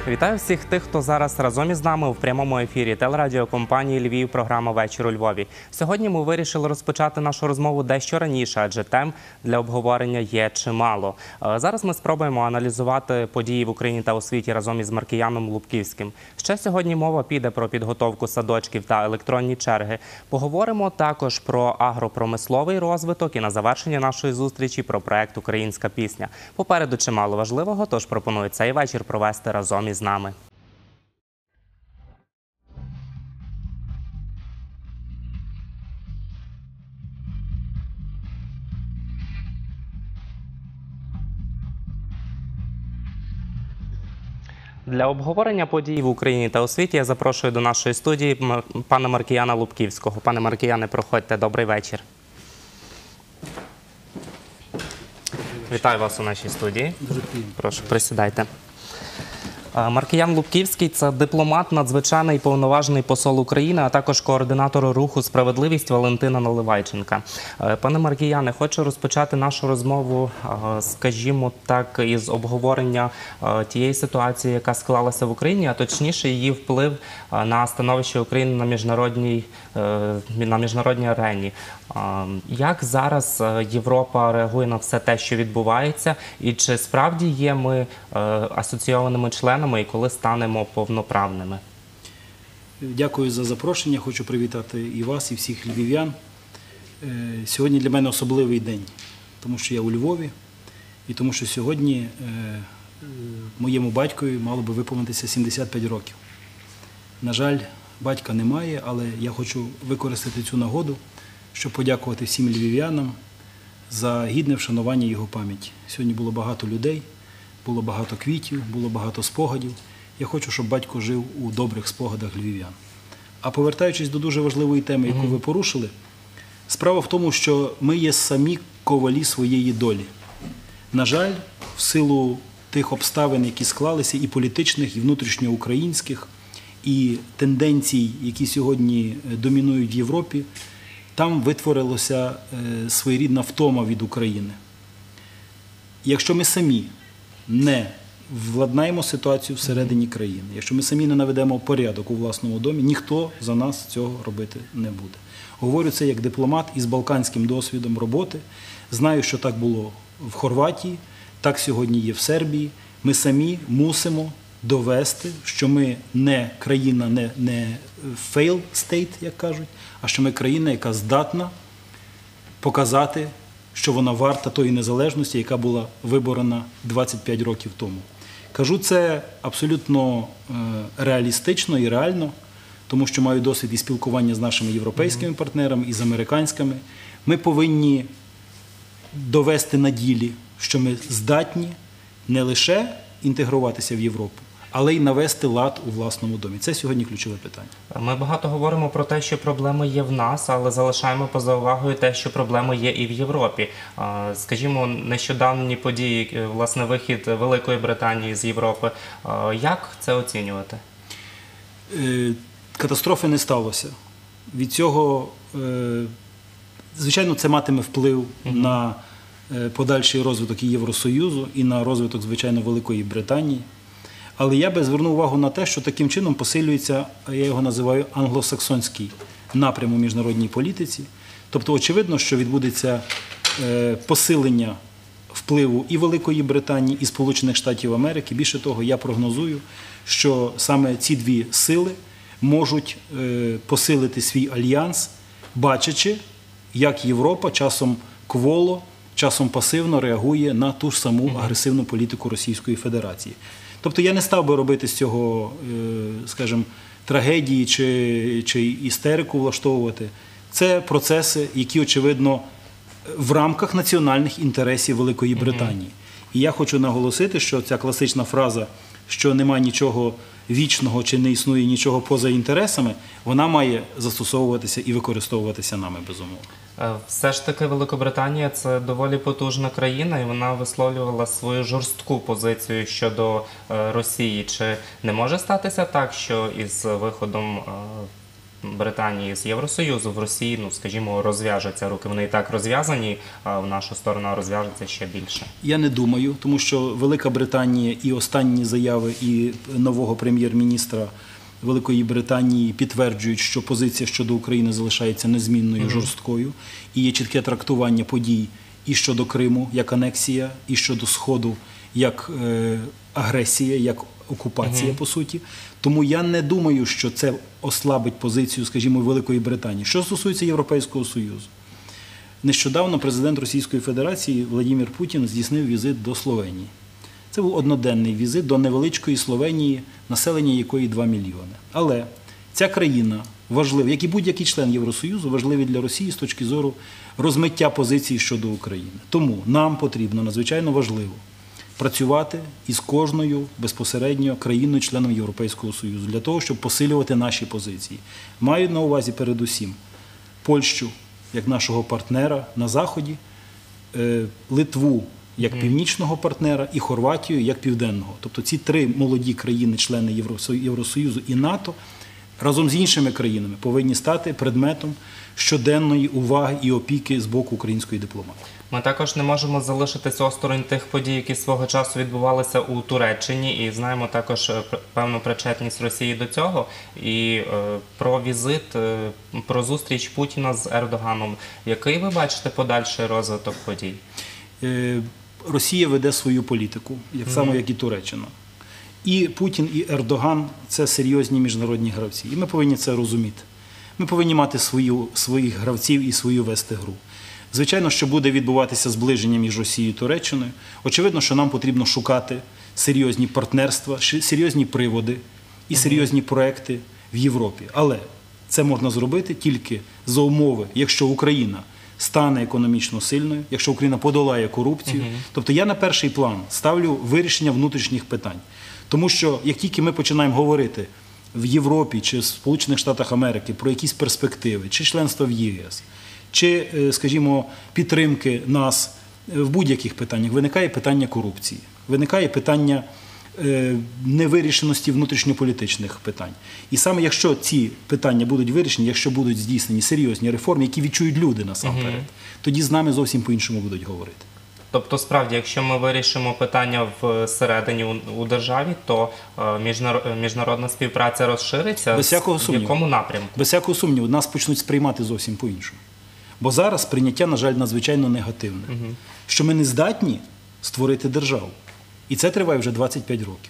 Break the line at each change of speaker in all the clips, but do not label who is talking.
Вітаю всіх тих, хто зараз разом із нами у прямому ефірі телерадіокомпанії «Львів», програма «Вечір у Львові». Сьогодні ми вирішили розпочати нашу розмову дещо раніше, адже тем для обговорення є чимало. Зараз ми спробуємо аналізувати події в Україні та у світі разом із Маркіяном Лубківським. Ще сьогодні мова піде про підготовку садочків та електронні черги. Поговоримо також про агропромисловий розвиток і на завершення нашої зустрічі про проект «Українська пісня». Попереду чимало важливого, тож пропоную цей вечір провести разом із нами. Для обговорення подій в Україні та у світі я запрошую до нашої студії пана Маркіяна Лубківського. Пане Маркіяне, проходьте. Добрий вечір. Вітаю вас у нашій студії. Прошу, присідайте. Маркіян Лубківський – це дипломат, надзвичайний і повноважний посол України, а також координатор руху «Справедливість» Валентина Наливайченка. Пане Маркіяне, хочу розпочати нашу розмову, скажімо так, із обговорення тієї ситуації, яка склалася в Україні, а точніше її вплив на становище України на міжнародній арені. Як зараз Європа реагує на все те, що відбувається, і чи справді є ми асоційованими членами, і коли станемо повноправними?
Дякую за запрошення. Хочу привітати і вас, і всіх львів'ян. Сьогодні для мене особливий день, тому що я у Львові, і тому що сьогодні моєму батькові мало би виповнитися 75 років. На жаль, батька немає, але я хочу використати цю нагоду, щоб подякувати всім львів'янам за гідне вшанування його пам'яті. Сьогодні було багато людей, було багато квітів, було багато спогадів. Я хочу, щоб батько жив у добрих спогадах львів'ян. А повертаючись до дуже важливої теми, яку ви порушили, справа в тому, що ми є самі ковалі своєї долі. На жаль, в силу тих обставин, які склалися, і політичних, і внутрішньоукраїнських, і тенденцій, які сьогодні домінують в Європі, там витворилася своєрідна втома від України. Якщо ми самі не владнаємо ситуацію всередині країни, якщо ми самі не наведемо порядок у власному домі, ніхто за нас цього робити не буде. Говорю це як дипломат із балканським досвідом роботи. Знаю, що так було в Хорватії, так сьогодні є в Сербії. Ми самі мусимо довести, що ми не країна, не fail state, як кажуть, а що ми країна, яка здатна показати, що вона варта тої незалежності, яка була виборена 25 років тому. Кажу це абсолютно реалістично і реально, тому що маю досвід і спілкування з нашими європейськими партнерами, і з американськими. Ми повинні довести на ділі, що ми здатні не лише інтегруватися в Європу, але й навести лад у власному домі. Це сьогодні ключове питання.
Ми багато говоримо про те, що проблеми є в нас, але залишаємо поза увагою те, що проблеми є і в Європі. Скажімо, нещодавні події, власне, вихід Великої Британії з Європи. Як це оцінювати?
Катастрофи не сталося. Від цього, звичайно, це матиме вплив на подальший розвиток і Євросоюзу, і на розвиток, звичайно, Великої Британії. Але я би звернув увагу на те, що таким чином посилюється, я його називаю, англосаксонський напрям у міжнародній політиці. Тобто, очевидно, що відбудеться посилення впливу і Великої Британії, і Сполучених Штатів Америки. Більше того, я прогнозую, що саме ці дві сили можуть посилити свій альянс, бачачи, як Європа часом кволо, часом пасивно реагує на ту ж саму агресивну політику Російської Федерації. Тобто я не став би робити з цього, скажімо, трагедії чи істерику влаштовувати. Це процеси, які, очевидно, в рамках національних інтересів Великої Британії. І я хочу наголосити, що ця класична фраза, що немає нічого вічного чи не існує нічого поза інтересами, вона має застосовуватися і використовуватися нами, безумовно.
Все ж таки Великобританія – це доволі потужна країна, і вона висловлювала свою жорстку позицію щодо Росії. Чи не може статися так, що із виходом Британії з Євросоюзу в Росії, ну скажімо, розв'яжуться руки. Вони і так розв'язані, а в нашу сторону розв'яжуться ще більше.
Я не думаю, тому що Велика Британія і останні заяви і нового прем'єр-міністра Великої Британії підтверджують, що позиція щодо України залишається незмінною, жорсткою, і є чітке трактування подій і щодо Криму як анексія, і щодо Сходу як агресія, як окупація, по суті. Тому я не думаю, що це ослабить позицію, скажімо, Великої Британії. Що стосується Європейського Союзу. Нещодавно президент Російської Федерації Владимир Путін здійснив візит до Словенії. Це був одноденний візит до невеличкої Словенії, населення якої 2 мільйони. Але ця країна важлива, як і будь-який член Євросоюзу, важливий для Росії з точки зору розмиття позицій щодо України. Тому нам потрібно, надзвичайно важливо, працювати із кожною безпосередньо країною-членом Європейського Союзу для того, щоб посилювати наші позиції. Маю на увазі передусім Польщу як нашого партнера на Заході, Литву як північного партнера і Хорватію як південного. Тобто ці 3 молоді країни-члени Євросоюзу і НАТО разом з іншими країнами повинні стати предметом щоденної уваги і опіки з боку української дипломатії.
Ми також не можемо залишитися осторонь тих подій, які свого часу відбувалися у Туреччині, і знаємо також певну причетність Росії до цього. І про візит, про зустріч Путіна з Ердоганом. Який ви бачите подальший розвиток подій?
Росія веде свою політику, так само, як і Туреччина. І Путін, і Ердоган – це серйозні міжнародні гравці. І ми повинні це розуміти. Ми повинні мати своїх гравців і свою вести гру. Звичайно, що буде відбуватися зближення між Росією і Туреччиною. Очевидно, що нам потрібно шукати серйозні партнерства, серйозні приводи і серйозні проекти в Європі. Але це можна зробити тільки за умови, якщо Україна стане економічно сильною, якщо Україна подолає корупцію. Тобто я на перший план ставлю вирішення внутрішніх питань. Тому що як тільки ми починаємо говорити в Європі чи в Сполучених Штатах Америки про якісь перспективи, чи членство в ЄС, чи, скажімо, підтримки нас в будь-яких питаннях, виникає питання корупції, виникає питання невирішеності внутрішньополітичних питань. І саме якщо ці питання будуть вирішені, якщо будуть здійснені серйозні реформи, які відчують люди насамперед, тоді з нами зовсім по-іншому будуть говорити.
Тобто, справді, якщо ми вирішимо питання всередині у державі, то міжнародна співпраця розшириться?
Без всякого сумніву.
В якому напрямку?
Без всякого сумніву. Нас почнуть сприймати зовсім по-іншому. Бо зараз прийняття, на жаль, надзвичайно негативне. Що ми не здатні створити державу. І це триває вже 25 років.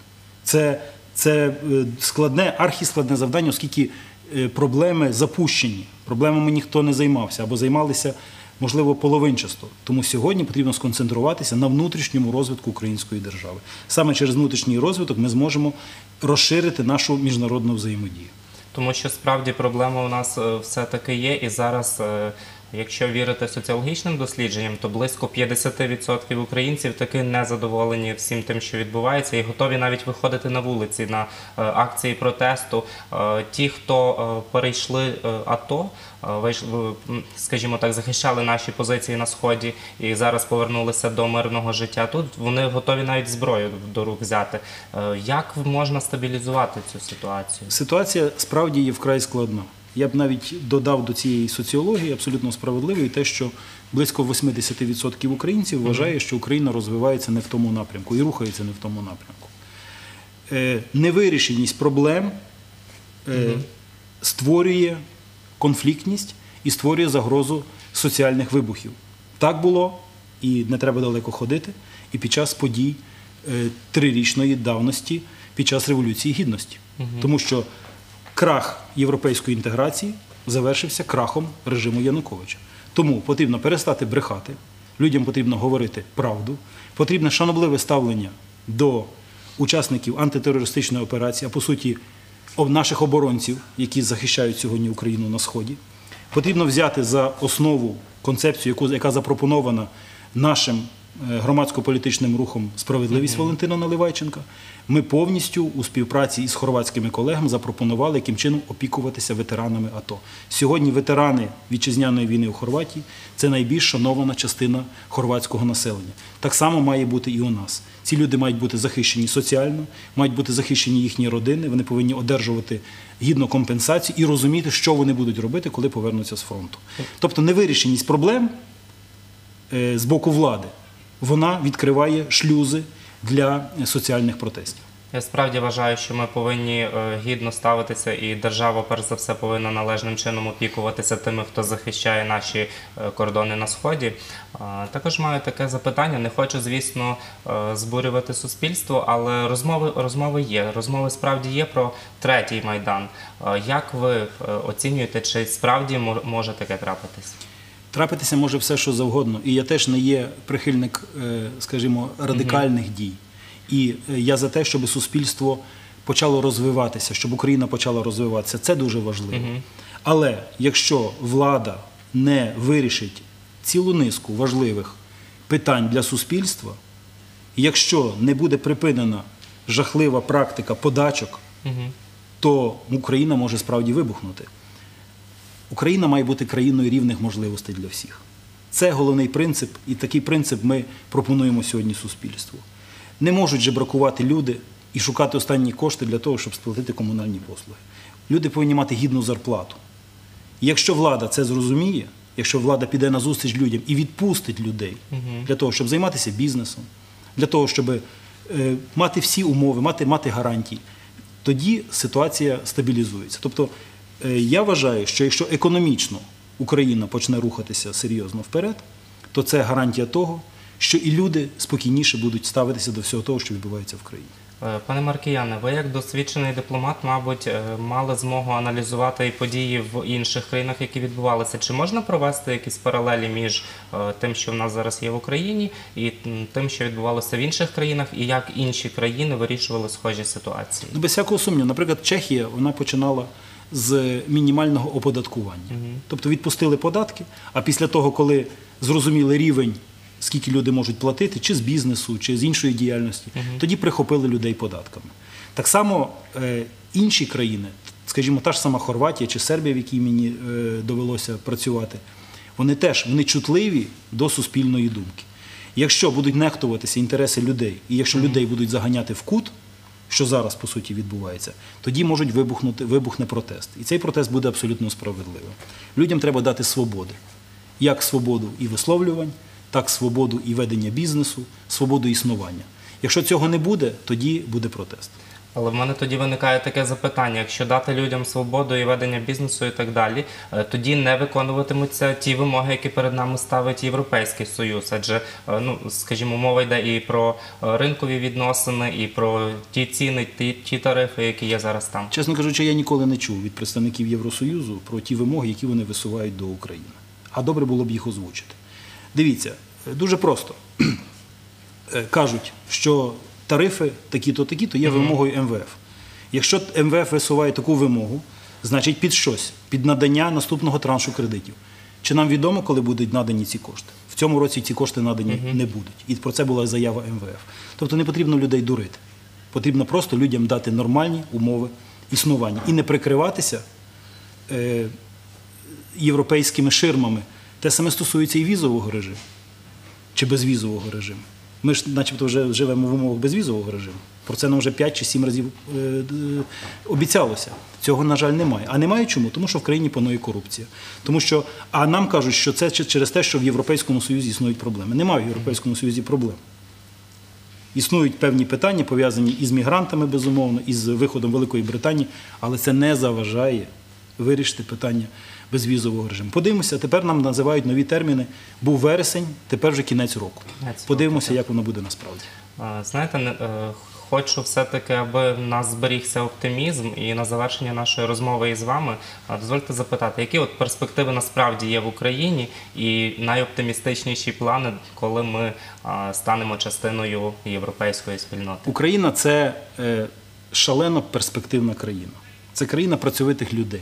Це складне, архіскладне завдання, оскільки проблеми запущені. Проблемами ніхто не займався або займалися, можливо, половинчасто. Тому сьогодні потрібно сконцентруватися на внутрішньому розвитку української держави. Саме через внутрішній розвиток ми зможемо розширити нашу міжнародну взаємодію.
Тому що справді проблема у нас все-таки є, і зараз, якщо вірити соціологічним дослідженням, то близько 50% українців таки не задоволені всім тим, що відбувається, і готові навіть виходити на вулиці на акції протесту. Ті, хто перейшли АТО, скажімо так, захищали наші позиції на Сході і зараз повернулися до мирного життя тут, вони готові навіть зброю до рук взяти. Як можна стабілізувати цю ситуацію?
Ситуація справді є вкрай складна. Я б навіть додав до цієї соціології абсолютно справедливої те, що близько 80% українців вважає, що Україна розвивається не в тому напрямку і рухається не в тому напрямку. Невирішеність проблем створює конфліктність і створює загрозу соціальних вибухів. Так було, і не треба далеко ходити, і під час подій 3-річної давності, під час Революції Гідності. Тому що крах європейської інтеграції завершився крахом режиму Януковича. Тому потрібно перестати брехати, людям потрібно говорити правду, потрібне шанобливе ставлення до учасників антитерористичної операції, а по суті наших оборонців, які захищають сьогодні Україну на Сході. Потрібно взяти за основу концепцію, яка запропонована нашим громадсько-політичним рухом «Справедливість» Валентина Наливайченка, ми повністю у співпраці із хорватськими колегами запропонували, яким чином опікуватися ветеранами АТО. Сьогодні ветерани вітчизняної війни у Хорватії – це найбільш шанована частина хорватського населення. Так само має бути і у нас. Ці люди мають бути захищені соціально, мають бути захищені їхні родини, вони повинні одержувати гідну компенсацію і розуміти, що вони будуть робити, коли повернуться з фронту. Тобто невирішеність проблем з боку влади, вона відкриває шлюзи для соціальних протестів.
Я справді вважаю, що ми повинні гідно ставитися, і держава, перш за все, повинна належним чином опікуватися тими, хто захищає наші кордони на Сході. Також маю таке запитання. Не хочу, звісно, збурювати суспільство, але розмови є. Розмови справді є про третій Майдан. Як ви оцінюєте, чи справді може таке трапитись?
Трапитися може все, що завгодно. І я теж не є прихильник, скажімо, радикальних дій. І я за те, щоб суспільство почало розвиватися, щоб Україна почала розвиватися. Це дуже важливо. Але якщо влада не вирішить цілу низку важливих питань для суспільства, якщо не буде припинена жахлива практика подачок, то Україна може справді вибухнути. Україна має бути країною рівних можливостей для всіх. Це головний принцип, і такий принцип ми пропонуємо сьогодні суспільству. Не можуть же бракувати люди і шукати останні кошти для того, щоб сплатити комунальні послуги. Люди повинні мати гідну зарплату. І якщо влада це зрозуміє, якщо влада піде на зустріч людям і відпустить людей для того, щоб займатися бізнесом, для того, щоб мати всі умови, мати гарантії, тоді ситуація стабілізується. Тобто я вважаю, що якщо економічно Україна почне рухатися серйозно вперед, то це гарантія того, що і люди спокійніше будуть ставитися до всього того, що відбувається в країні.
Пане Маркіяне, ви як досвідчений дипломат, мабуть, мали змогу аналізувати і події в інших країнах, які відбувалися. Чи можна провести якісь паралелі між тим, що в нас зараз є в Україні, і тим, що відбувалося в інших країнах, і як інші країни вирішували схожі ситуації?
Без всякого сумніву. Наприклад, Чехія, вона починала з мінімального оподаткування. Тобто відпустили податки, а після того, коли зрозуміли рівень, скільки люди можуть платити, чи з бізнесу, чи з іншої діяльності, тоді прихопили людей податками. Так само інші країни, скажімо, та ж сама Хорватія чи Сербія, в якій мені довелося працювати, вони чутливі до суспільної думки. Якщо будуть нехтуватися інтереси людей, і якщо людей будуть заганяти в кут, що зараз, по суті, відбувається, тоді можуть вибухне протест. І цей протест буде абсолютно справедливим. Людям треба дати свободи. Як свободу і висловлювань, так свободу і ведення бізнесу, свободу існування. Якщо цього не буде, тоді буде протест.
Але в мене тоді виникає таке запитання, якщо дати людям свободу і ведення бізнесу і так далі, тоді не виконуватимуться ті вимоги, які перед нами ставить Європейський Союз. Адже, скажімо, мова йде і про ринкові відносини, і про ті ціни, ті тарифи, які є зараз там.
Чесно кажучи, я ніколи не чув від представників Євросоюзу про ті вимоги, які вони висувають до України. А добре було б їх озвучити. Дивіться, дуже просто. Кажуть, що тарифи такі-то є вимогою МВФ. Якщо МВФ висуває таку вимогу, значить під щось, під надання наступного траншу кредитів. Чи нам відомо, коли будуть надані ці кошти? В цьому році ці кошти надані не будуть. І про це була заява МВФ. Тобто не потрібно людей дурити. Потрібно просто людям дати нормальні умови існування. І не прикриватися європейськими ширмами. Те саме стосується і візового режиму, чи безвізового режиму. Ми ж начебто вже живемо в умовах безвізового режиму. Про це нам вже 5 чи 7 разів обіцялося. Цього, на жаль, немає. А немає чому? Тому що в країні панує корупція. А нам кажуть, що це через те, що в Європейському Союзі існують проблеми. Немає в Європейському Союзі проблем. Існують певні питання, пов'язані із мігрантами, безумовно, із виходом Великої Британії, але це не заважає вирішити питання безвізового режиму. Подивимося, тепер нам називають нові терміни. Був вересень, тепер вже кінець року. Подивимося, як воно буде насправді.
Знаєте, хочу все-таки, аби в нас зберігся оптимізм, і на завершення нашої розмови із вами дозвольте запитати, які от перспективи насправді є в Україні і найоптимістичніші плани, коли ми станемо частиною європейської спільноти?
Україна – це шалено перспективна країна. Це країна працьовитих людей.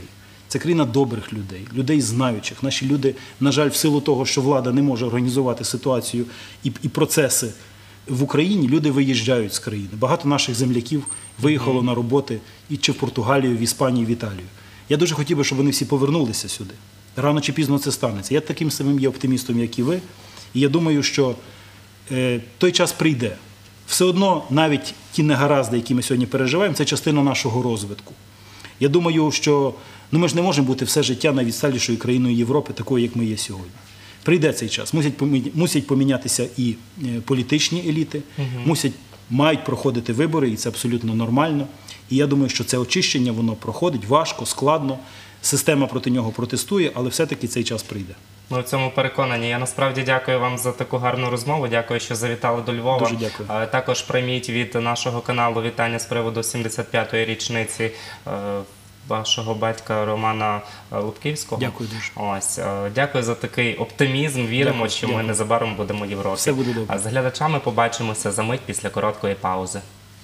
Це країна добрих людей, людей знаючих. Наші люди, на жаль, в силу того, що влада не може організувати ситуацію і процеси в Україні, люди виїжджають з країни. Багато наших земляків виїхало на роботи і чи в Португалію, в Іспанію, в Італію. Я дуже хотів би, щоб вони всі повернулися сюди. Рано чи пізно це станеться. Я таким самим є оптимістом, як і ви. І я думаю, що той час прийде. Все одно навіть ті негаразди, які ми сьогодні переживаємо, це частина нашого розвитку. Я думаю, що ми ж не можемо бути все життя найвідсталішою країною Європи, такою, як ми є сьогодні. Прийде цей час. Мусять помінятися і політичні еліти, мають проходити вибори, і це абсолютно нормально. І я думаю, що це очищення, воно проходить важко, складно. Система проти нього протестує, але все-таки цей час прийде.
Ми в цьому переконані. Я насправді дякую вам за таку гарну розмову. Дякую, що завітали до Львова.
Дуже дякую.
Також прийміть від нашого каналу вітання з приводу 75-ї річниці вашого батька Романа Лубківського.
Дякую дуже.
Ось, дякую за такий оптимізм. Віримо, що ми незабаром будемо в Європі.
Все буде добре.
А з глядачами побачимося за мить після короткої паузи.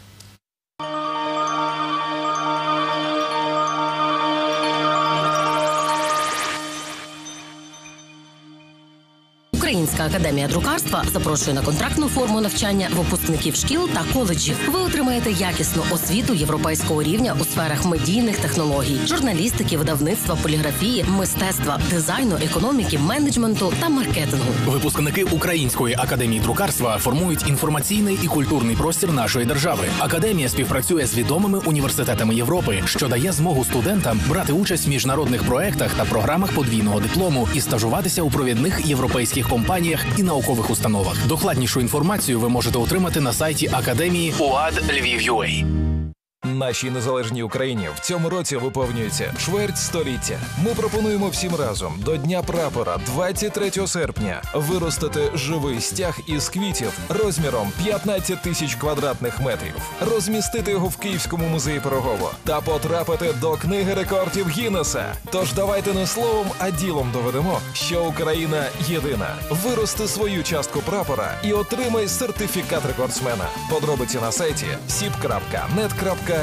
Українська академія друкарства запрошує на контрактну форму навчання випускників шкіл та коледжів. Ви отримаєте якісну освіту європейського рівня у сферах медійних технологій, журналістики, видавництва, поліграфії, мистецтва, дизайну, економіки, менеджменту та маркетингу.
Випускники Української академії друкарства формують інформаційний і культурний простір нашої держави. Академія співпрацює з відомими університетами Європи, що дає змогу студентам брати участь в міжнародних проектах та програмах подвійного диплому і стажуватися у провідних європейських компаніях і наукових установах. Докладнішу інформацію ви можете отримати на сайті Академії UAD Львів.UA.
Нашій незалежній Україні в цьому році виповнюється чверть століття. Ми пропонуємо всім разом до Дня прапора 23 серпня виростити живий стяг із квітів розміром 15 тисяч квадратних метрів, розмістити його в Київському музеї Пирогово та потрапити до Книги рекордів Гіннеса. Тож давайте не словом, а ділом доведемо, що Україна єдина. Вирости свою частку прапора і отримай сертифікат рекордсмена. Подробиці на сайті sip.net.ua.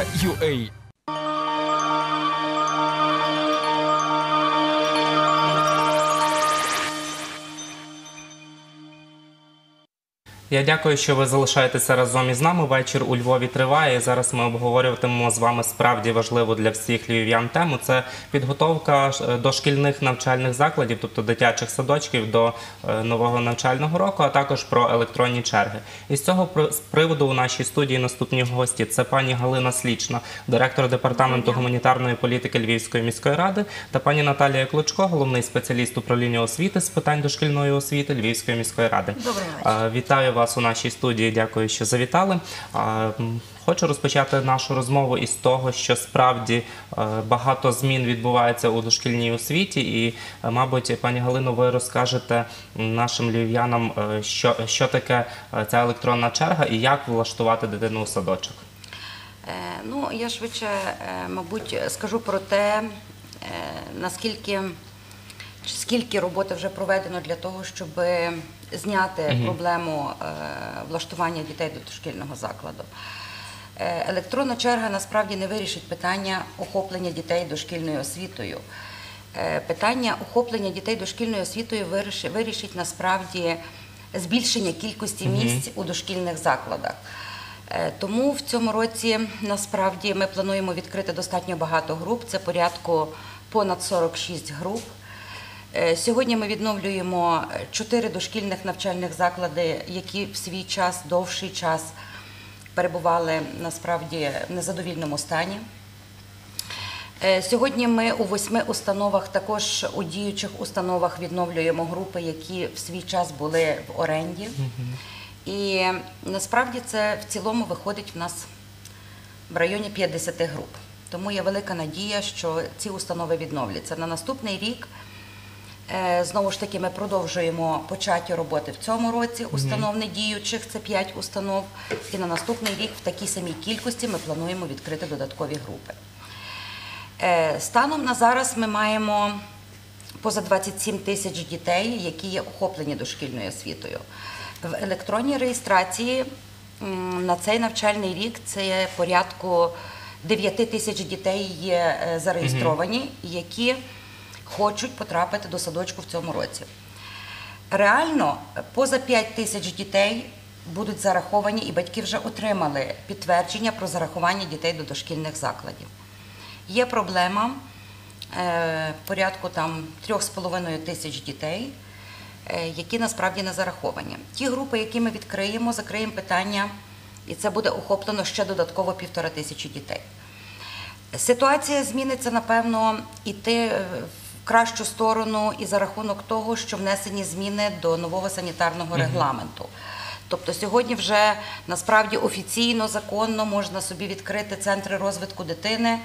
Я дякую, що ви залишаєтеся разом із нами. Вечір у Львові триває. І зараз ми обговорюватимемо з вами справді важливу для всіх львів'ян тему. Це підготовка дошкільних навчальних закладів, тобто дитячих садочків до нового навчального року, а також про електронні черги. І з цього приводу у нашій студії наступні гості. Це пані Галина Слічна, директор департаменту гуманітарної політики Львівської міської ради, та пані Наталія Клочко, головний спеціаліст управління освіти з питань дошкільної освіти Львівської міської ради.
Добрий вечір.
Вітаю вас у нашій студії, дякую, що завітали. Хочу розпочати нашу розмову із того, що справді багато змін відбувається у дошкільній освіті і, мабуть, пані Галино, ви розкажете нашим львів'янам, що таке ця електронна черга і як влаштувати дитину у садочок.
Ну, я швидше, мабуть, скажу про те, скільки роботи вже проведено для того, щоб зняти проблему влаштування дітей до дошкільного закладу. Електронна черга насправді не вирішить питання охоплення дітей дошкільною освітою. Питання охоплення дітей дошкільною освітою вирішить насправді збільшення кількості місць у дошкільних закладах. Тому в цьому році насправді ми плануємо відкрити достатньо багато груп, це порядку понад 46 груп. Сьогодні ми відновлюємо 4 дошкільних навчальних заклади, які в свій час, довший час перебували насправді в незадовільному стані. Сьогодні ми у 8 установах, також у діючих установах відновлюємо групи, які в свій час були в оренді. І насправді це в цілому виходить в нас в районі 50 груп. Тому є велика надія, що ці установи відновляться. На наступний рік, знову ж таки, ми продовжуємо початі роботи в цьому році установ недіючих, це 5 установ. І на наступний рік в такій самій кількості ми плануємо відкрити додаткові групи. Станом на зараз ми маємо поза 27 тисяч дітей, які є охоплені дошкільною освітою. В електронній реєстрації на цей навчальний рік це є порядку 9 тисяч дітей є зареєстровані, які хочуть потрапити до садочку в цьому році. Реально, поза 5 тисяч дітей будуть зараховані, і батьки вже отримали підтвердження про зарахування дітей до дошкільних закладів. Є проблема порядку 3,5 тисяч дітей, які насправді не зараховані. Ті групи, які ми відкриємо, закриємо питання, і це буде охоплено ще додатково 1,5 тисячі дітей. Ситуація зміниться, напевно, іти в кращу сторону і за рахунок того, що внесені зміни до нового санітарного регламенту. Тобто сьогодні вже насправді офіційно, законно можна собі відкрити центри розвитку дитини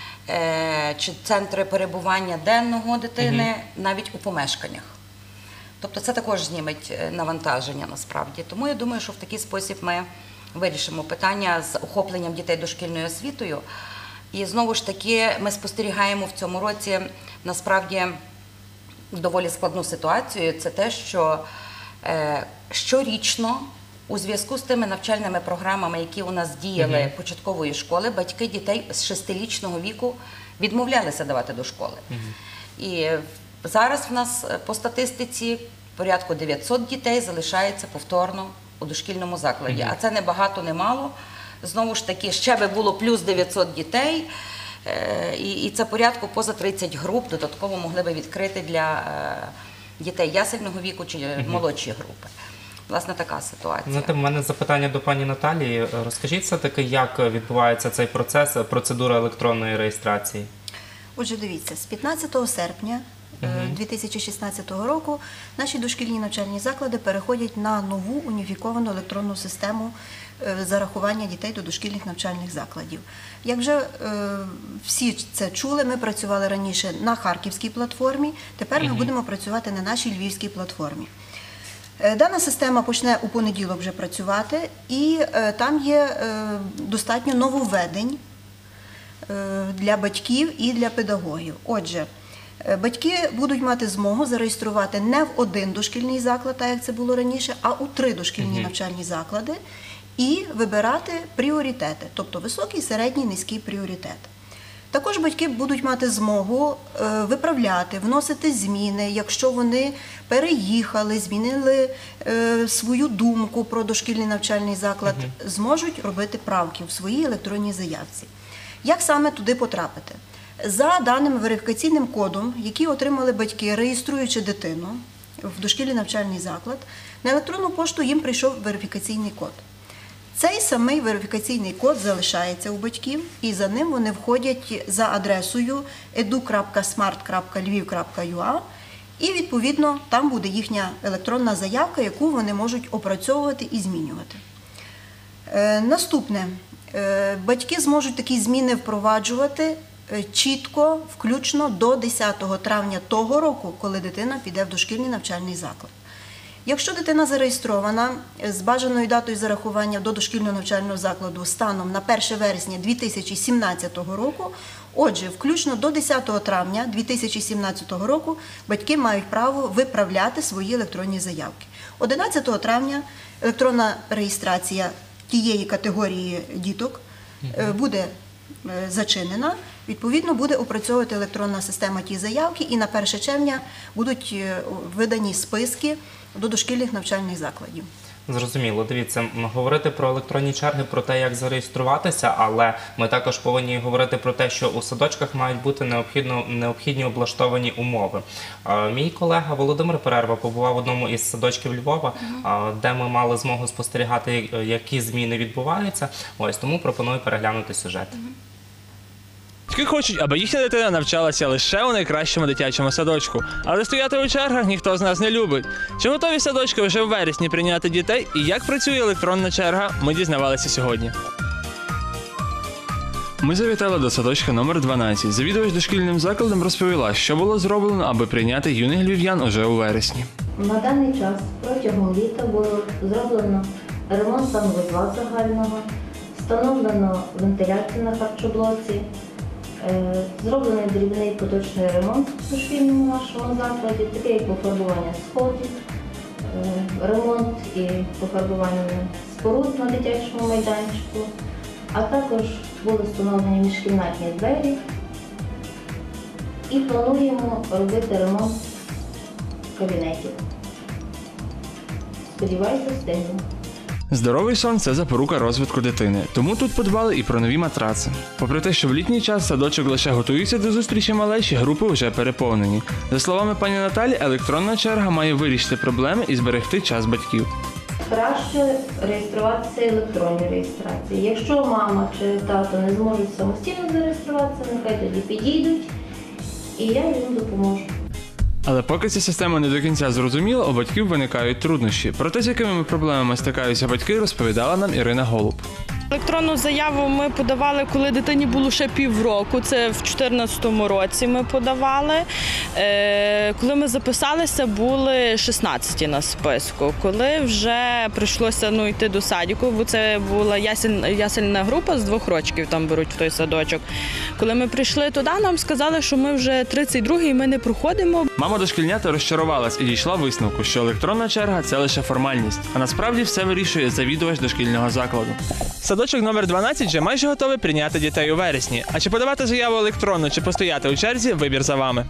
чи центри перебування денного дитини навіть у помешканнях. Тобто це також зніметь навантаження насправді. Тому я думаю, що в такий спосіб ми вирішимо питання з охопленням дітей дошкільною освітою. І знову ж таки ми спостерігаємо в цьому році насправді доволі складну ситуацію. Це те, що щорічно у зв'язку з тими навчальними програмами, які у нас діяли початкової школи, батьки дітей з 6-річного віку відмовлялися давати до школи. І зараз в нас по статистиці порядку 900 дітей залишається повторно у дошкільному закладі. А це не багато, не мало. Знову ж таки, ще би було плюс 900 дітей, і це порядку поза 30 груп додатково могли би відкрити для дітей ясельного віку чи молодші групи. Власне, така ситуація.
Знаєте, в мене запитання до пані Наталії. Розкажіть все-таки, як відбувається цей процес, процедура електронної реєстрації?
Отже, дивіться, з 15 серпня 2016 року наші дошкільні навчальні заклади переходять на нову уніфіковану електронну систему зарахування дітей до дошкільних навчальних закладів. Як вже всі це чули, ми працювали раніше на харківській платформі, тепер ми будемо працювати на нашій львівській платформі. Дана система почне у понеділок вже працювати, і там є достатньо нововведень для батьків і для педагогів. Отже, батьки будуть мати змогу зареєструвати не в один дошкільний заклад, так як це було раніше, а у 3 дошкільні навчальні заклади і вибирати пріоритети, тобто високий, середній, низький пріоритет. Також батьки будуть мати змогу виправляти, вносити зміни, якщо вони переїхали, змінили свою думку про дошкільний навчальний заклад, зможуть робити правки в своїй електронній заявці. Як саме туди потрапити? За даним верифікаційним кодом, який отримали батьки, реєструючи дитину в дошкільний навчальний заклад, на електронну пошту їм прийшов верифікаційний код. Цей самий верифікаційний код залишається у батьків, і за ним вони входять за адресою edu.smart.lviv.ua, і, відповідно, там буде їхня електронна заявка, яку вони можуть опрацьовувати і змінювати. Наступне. Батьки зможуть такі зміни впроваджувати чітко, включно до 10 травня того року, коли дитина піде в дошкільний навчальний заклад. Якщо дитина зареєстрована з бажаною датою зарахування до дошкільного навчального закладу станом на 1 вересня 2017 року, отже, включно до 10 травня 2017 року батьки мають право виправляти свої електронні заявки. 11 травня електронна реєстрація тієї категорії діток буде зачинена, відповідно буде опрацьовувати електронна система ті заявки, і на 1 червня будуть видані списки до дошкільних навчальних закладів.
Зрозуміло. Дивіться, говорити про електронні черги, про те, як зареєструватися, але ми також повинні говорити про те, що у садочках мають бути необхідні облаштовані умови. Мій колега Володимир Перерва побував в одному із садочків Львова, де ми мали змогу спостерігати, які зміни відбуваються. Ось, тому пропоную переглянути сюжет.
Батьки хочуть, аби їхня дитина навчалася лише у найкращому дитячому садочку. Але стояти у чергах ніхто з нас не любить. Чи готові садочки вже в вересні прийняти дітей і як працює електронна черга, ми дізнавалися сьогодні. Ми завітали до садочка номер 12. Завідувач дошкільним закладом розповіла, що було зроблено, аби прийняти юних львів'ян уже у вересні.
На даний час протягом літа було зроблено ремонт санвузла загального, встановлено вентиляцію на харчоблоці, зроблений дрібний поточний ремонт у дошкільному нашому закладі, такий як пофарбування сходів, ремонт і пофарбування споруд на дитячому майданчику, а також були встановлені міжкімнатні двері і плануємо робити ремонт кабінетів. Сподіваюся, встигнемо.
Здоровий сон – це запорука розвитку дитини, тому тут подбали і про нові матраци. Попри те, що в літній час садочок лише готується до зустрічі малечі, групи вже переповнені. За словами пані Наталі, електронна черга має вирішити проблеми і зберегти час батьків.
Краще реєструватися електронній реєстрації. Якщо мама чи тато не зможуть самостійно зареєструватися, нехай тоді підійдуть, і я їм допоможу.
Але поки ця система не до кінця зрозуміла, у батьків виникають труднощі. Про те, з якими проблемами стикаються батьки, розповідала нам Ірина Голуб.
Електронну заяву ми подавали, коли дитині було ще півроку, це в 2014 році ми подавали. Коли ми записалися, були 16 на списку. Коли вже прийшлося йти до садіку, бо це була ясельна група з 2 років, там беруть в той садочок. Коли ми прийшли туди, нам сказали, що ми вже 32-й і ми не проходимо.
Мама дошкільнята розчарувалась і дійшла висновку, що електронна черга – це лише формальність. А насправді все вирішує завідувач дошкільного закладу. Садочок номер 12 вже майже готовий прийняти дітей у вересні. А чи подавати заяву електронно, чи постояти у черзі – вибір за вами.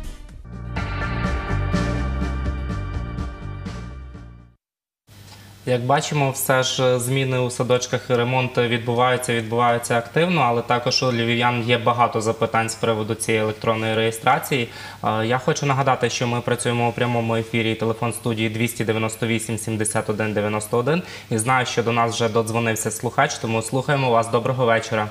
Як бачимо, все ж зміни у садочках і ремонт відбуваються активно, але також у львів'ян є багато запитань з приводу цієї електронної реєстрації. Я хочу нагадати, що ми працюємо у прямому ефірі, телефон студії 298 71 91, і знаю, що до нас вже додзвонився слухач, тому слухаємо вас. Доброго вечора.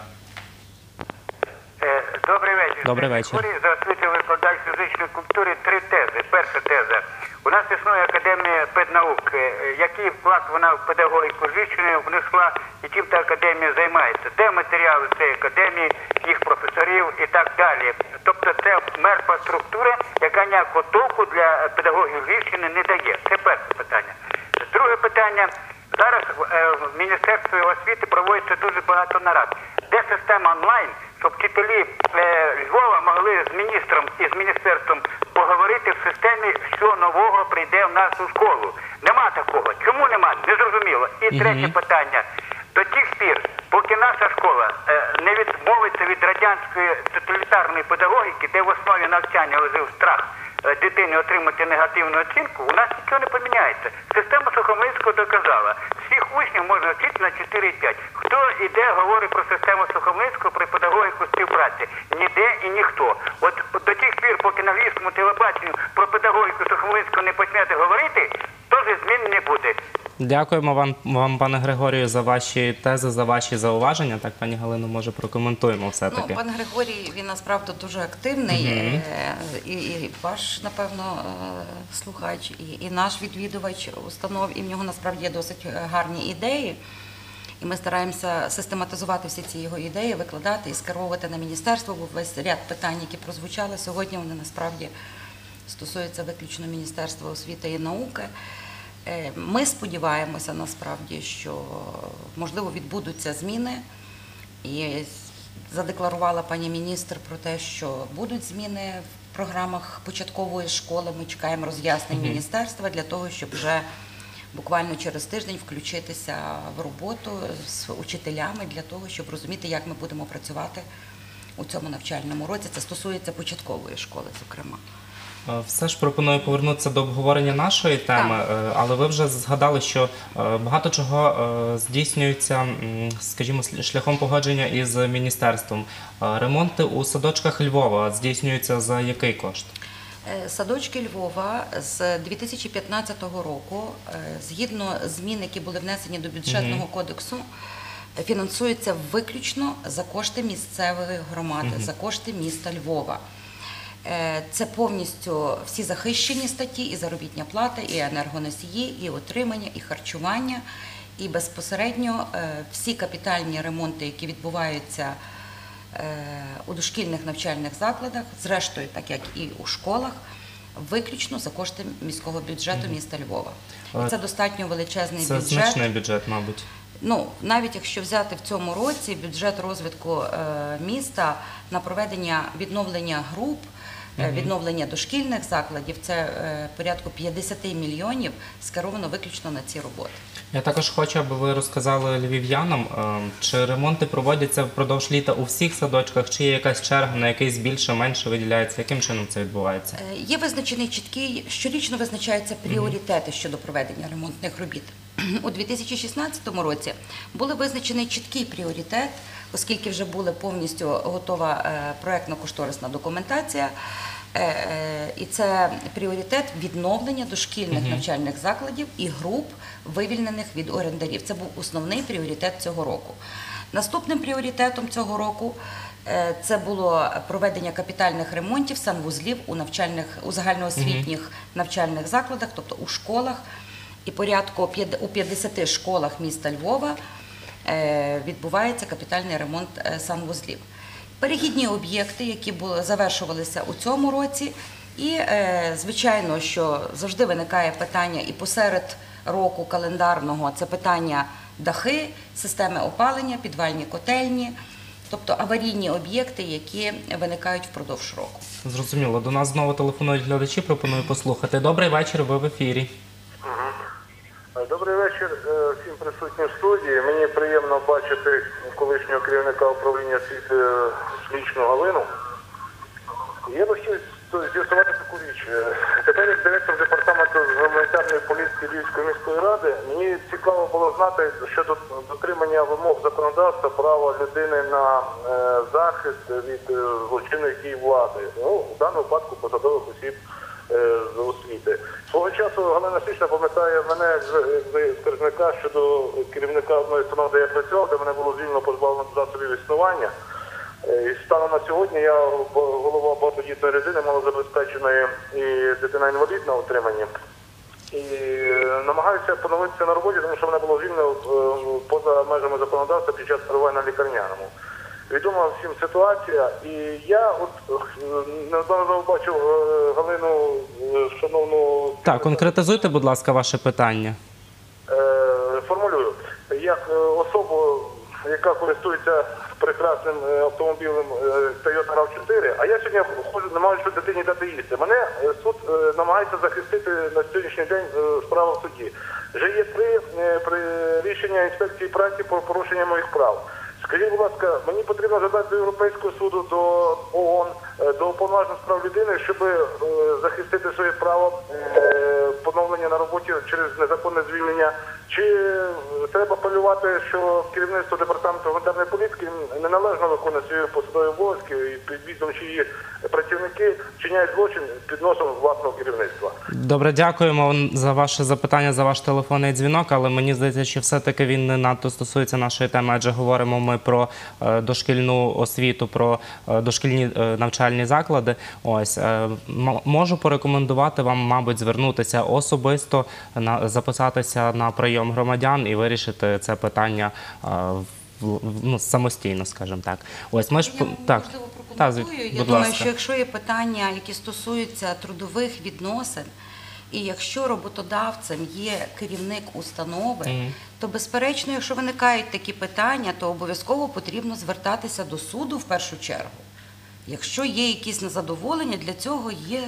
Добрий вечір.
Добрий вечір.
За освітою викладач фізичної культури 3 тези. Перша теза. У нас існує Академія педнаук. Який вклад вона в педагогіку Львівщини внесла і чим та академія займається? Де матеріали цієї академії, їх професорів і так далі? Тобто це мертва структура, яка ніякого толку для педагогів Львівщини не дає. Це перше питання. Друге питання. Зараз в Міністерстві освіти проводиться дуже багато нарад. Де система онлайн, щоб вчителі Львова могли з міністром і з міністерством поговорити в системі, що нового прийде в нас у школу. Нема такого. Чому нема? Незрозуміло. І третє питання. До тих пір, поки наша школа не відмовиться від радянської тоталітарної педагогіки, де в основі навчання лежив страх дитини отримати негативну оцінку, у нас нічого не поміняється. Система Сухомлинського доказала. Всіх учнів можна вчити на 4,5. Хто іде, говорить про систему Сухомлинського, про педагогіку співпраці? Ніде і ніхто. От до тих пір, поки на львівському телебаченню про педагогіку Сухомлинського не почнете говорити, то змін не буде.
Дякуємо вам, пане Григорію, за ваші тези, за ваші зауваження. Так, пані Галино, може, прокоментуємо все-таки.
Пан Григорій, він насправді дуже активний, і ваш, напевно, слухач, і наш відвідувач установ, і в нього насправді є досить гарні ідеї. І ми стараємося систематизувати всі ці його ідеї, викладати і скеровувати на міністерство, бо весь ряд питань, які прозвучали сьогодні, вони насправді стосуються виключно Міністерства освіти і науки. Ми сподіваємося насправді, що можливо відбудуться зміни, і задекларувала пані міністр про те, що будуть зміни в програмах початкової школи. Ми чекаємо роз'яснень міністерства для того, щоб вже буквально через тиждень включитися в роботу з учителями для того, щоб розуміти, як ми будемо працювати у цьому навчальному році. Це стосується початкової школи, зокрема.
Все ж пропоную повернутися до обговорення нашої теми, але ви вже згадали, що багато чого здійснюється, скажімо, шляхом погодження із міністерством. Ремонти у садочках Львова здійснюються за який кошт?
Садочки Львова з 2015 року, згідно змін, які були внесені до бюджетного кодексу, фінансуються виключно за кошти місцевої громади, за кошти міста Львова. Це повністю всі захищені статті, і заробітня плата, і енергоносії, і утримання, і харчування, і безпосередньо всі капітальні ремонти, які відбуваються у дошкільних навчальних закладах, зрештою, так як і у школах, виключно за кошти міського бюджету міста Львова. І це достатньо величезний бюджет.
Це значний бюджет, мабуть.
Навіть якщо взяти в цьому році бюджет розвитку міста на проведення відновлення груп, відновлення дошкільних закладів, це порядку 50 мільйонів скеровано виключно на ці роботи.
Я також хочу, аби ви розказали львів'янам, чи ремонти проводяться впродовж літа у всіх садочках, чи є якась черга, на якийсь більше, менше виділяється, яким чином це відбувається?
Є визначений чіткий, щорічно визначаються пріоритети щодо проведення ремонтних робіт. У 2016 році був визначений чіткий пріоритет, оскільки вже була повністю готова проєктно-кошторисна документація, і це пріоритет відновлення дошкільних навчальних закладів і груп, вивільнених від орендарів. Це був основний пріоритет цього року. Наступним пріоритетом цього року це було проведення капітальних ремонтів санвузлів у загальноосвітніх навчальних закладах, тобто у школах, і порядку у 50 школах міста Львова відбувається капітальний ремонт санвузлів. Перехідні об'єкти, які завершувалися у цьому році, і, звичайно, що завжди виникає питання і посеред року календарного, це питання дахи, системи опалення, підвальні котельні, тобто аварійні об'єкти, які виникають впродовж року.
Зрозуміло. До нас знову телефонують глядачі, пропоную послухати. Добрий вечір, ви в ефірі.
Добрий вечір всім присутнім в студії. Мені приємно бачити колишнього керівника управління освіти Шлічну Галину. Я би хотів з'ясувати таку річ. Тепер, як директор департаменту з гуманітарної політики Львівської міської ради, мені цікаво було знати щодо дотримання вимог законодавства, права людини на захист від злочинних дій влади. В даному випадку посадових осіб з освіти. Свого часу Галина Шлічна пам'ятає мене як скаржника щодо керівника одної установи, де я працював, де мене було звільнено позбавлено засобів існування. І станом на сьогодні я голова багатодітної родини, малозабезпеченої і дитина-інвалід на утриманні. І намагаюся поновитися на роботі, тому що мене було звільнено поза межами законодавства під час перебування на лікарняному. Відома всім ситуація, і я неодноразово бачив Галину, шановну...
Так, конкретизуйте, будь ласка, ваше питання.
Формулюю. Як особу, яка користується прекрасним автомобілем Toyota RAV4, а я сьогодні намагаюся дитині дати їсти. Мене суд намагається захистити на сьогоднішній день справа в суді. Вже є три рішення інспекції праці про порушення моїх прав. Скажіть, будь ласка, мені потрібно задати до Європейського суду, до ООН, до Уповноваженого з прав людини, щоб захистити своє право поновлення на роботі через незаконне звільнення. Чи треба апелювати, що керівництво департаменту гуманітарної політики неналежно виконує свої посадові обов'язки і підвідом, чиї працівники вчиняють злочин під носом власного керівництва?
Добре, дякуємо за ваше запитання, за ваш телефонний дзвінок, але мені здається, що все-таки він не надто стосується нашої теми, адже говоримо ми про дошкільну освіту, про дошкільні навчальні заклади. Ось, можу порекомендувати вам, мабуть, звернутися особисто, записатися на прийом громадян і вирішити це питання самостійно, скажімо так. Ось ми ж
можливо прокоментую. Я думаю, що якщо є питання, які стосуються трудових відносин, і якщо роботодавцем є керівник установи, то безперечно, якщо виникають такі питання, то обов'язково потрібно звертатися до суду в першу чергу. Якщо є якісь незадоволення, для цього є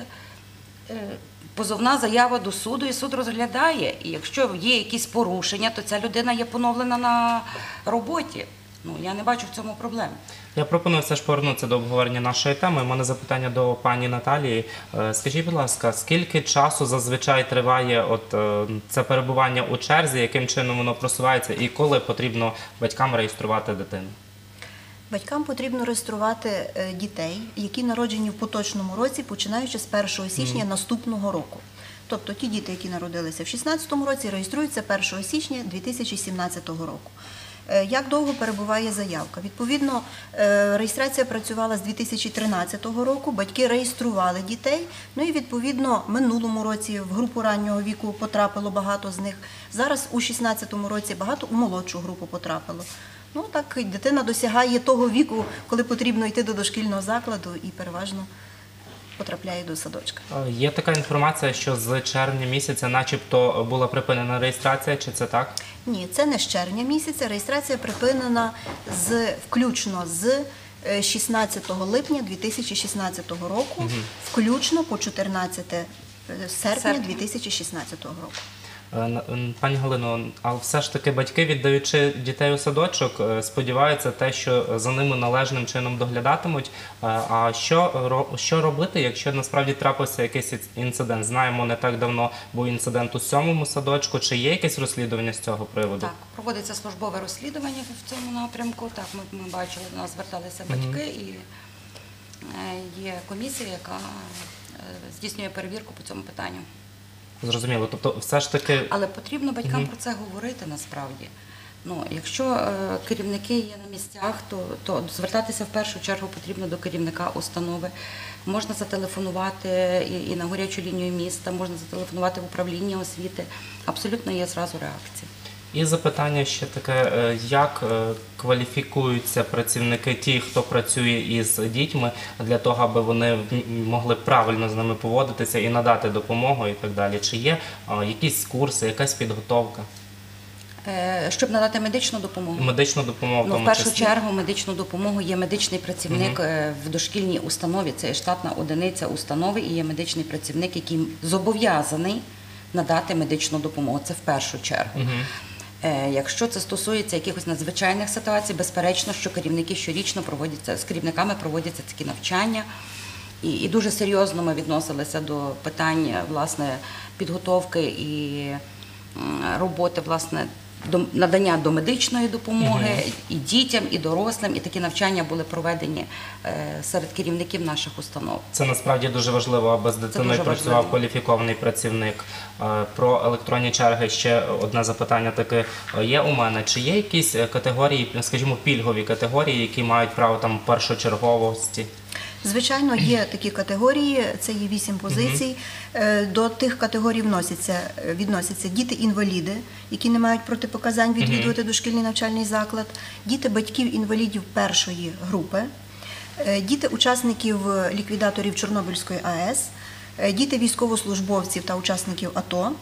позовна заява до суду, і суд розглядає. І якщо є якісь порушення, то ця людина є поновлена на роботі. Я не бачу в цьому проблеми.
Я пропоную все ж повернутися до обговорення нашої теми. У мене запитання до пані Наталії. Скажіть, будь ласка, скільки часу зазвичай триває це перебування у черзі, яким чином воно просувається і коли потрібно батькам реєструвати дитину?
Батькам потрібно реєструвати дітей, які народжені в поточному році, починаючи з 1 січня наступного року. Тобто ті діти, які народилися в 2016 році, реєструються 1 січня 2017 року. Як довго перебуває заявка? Відповідно, реєстрація працювала з 2013 року, батьки реєстрували дітей, і відповідно минулому році в групу раннього віку потрапило багато з них. Зараз у 2016 році багато у молодшу групу потрапило. Так дитина досягає того віку, коли потрібно йти до дошкільного закладу і переважно потрапляє до садочка.
Є така інформація, що з червня місяця начебто була припинена реєстрація, чи це так?
Ні, це не з червня місяця. Реєстрація припинена включно з 16 липня 2016 року, включно по 14 серпня 2016 року.
Пані Галино, а все ж таки батьки, віддаючи дітей у садочок, сподіваються те, що за ними належним чином доглядатимуть. А що робити, якщо насправді трапився якийсь інцидент? Знаємо, не так давно був інцидент у 7-му садочку. Чи є якесь розслідування з цього приводу?
Так, проводиться службове розслідування в цьому напрямку. Так, ми бачили, до нас зверталися батьки, і є комісія, яка здійснює перевірку по цьому питанню.
Зрозуміло, тобто все ж таки...
Але потрібно батькам про це говорити насправді. Якщо керівники є на місцях, то звертатися в першу чергу потрібно до керівника установи. Можна зателефонувати і на гарячу лінію міста, можна зателефонувати в управління освіти. Абсолютно є зразу реакція.
І запитання ще таке, як кваліфікуються працівники, ті, хто працює із дітьми, для того, аби вони могли правильно з ними поводитися і надати допомогу і так далі? Чи є якісь курси, якась підготовка?
Щоб надати медичну допомогу?
Медичну допомогу в тому
в першу
числі?
чергу медичну допомогу є медичний працівник в дошкільній установі, це є штатна одиниця установи і є медичний працівник, який зобов'язаний надати медичну допомогу. Це в першу чергу. Якщо це стосується якихось надзвичайних ситуацій, безперечно, що керівники щорічно проводяться, з керівниками проводяться такі навчання. І дуже серйозно ми відносилися до питань, власне, підготовки і роботи, власне, надання домедичної допомоги і дітям, і дорослим, і такі навчання були проведені серед керівників наших установ.
Це насправді дуже важливо, аби з дитиною працював кваліфікований працівник. Про електронні черги ще одне запитання таке є у мене. Чи є якісь категорії, скажімо, пільгові категорії, які мають право там першочерговості?
Звичайно, є такі категорії, це є 8 позицій. До тих категорій відносяться діти-інваліди, які не мають протипоказань відвідувати дошкільний навчальний заклад, діти батьків-інвалідів першої групи, діти учасників ліквідаторів Чорнобильської АЕС, діти військовослужбовців та учасників АТО,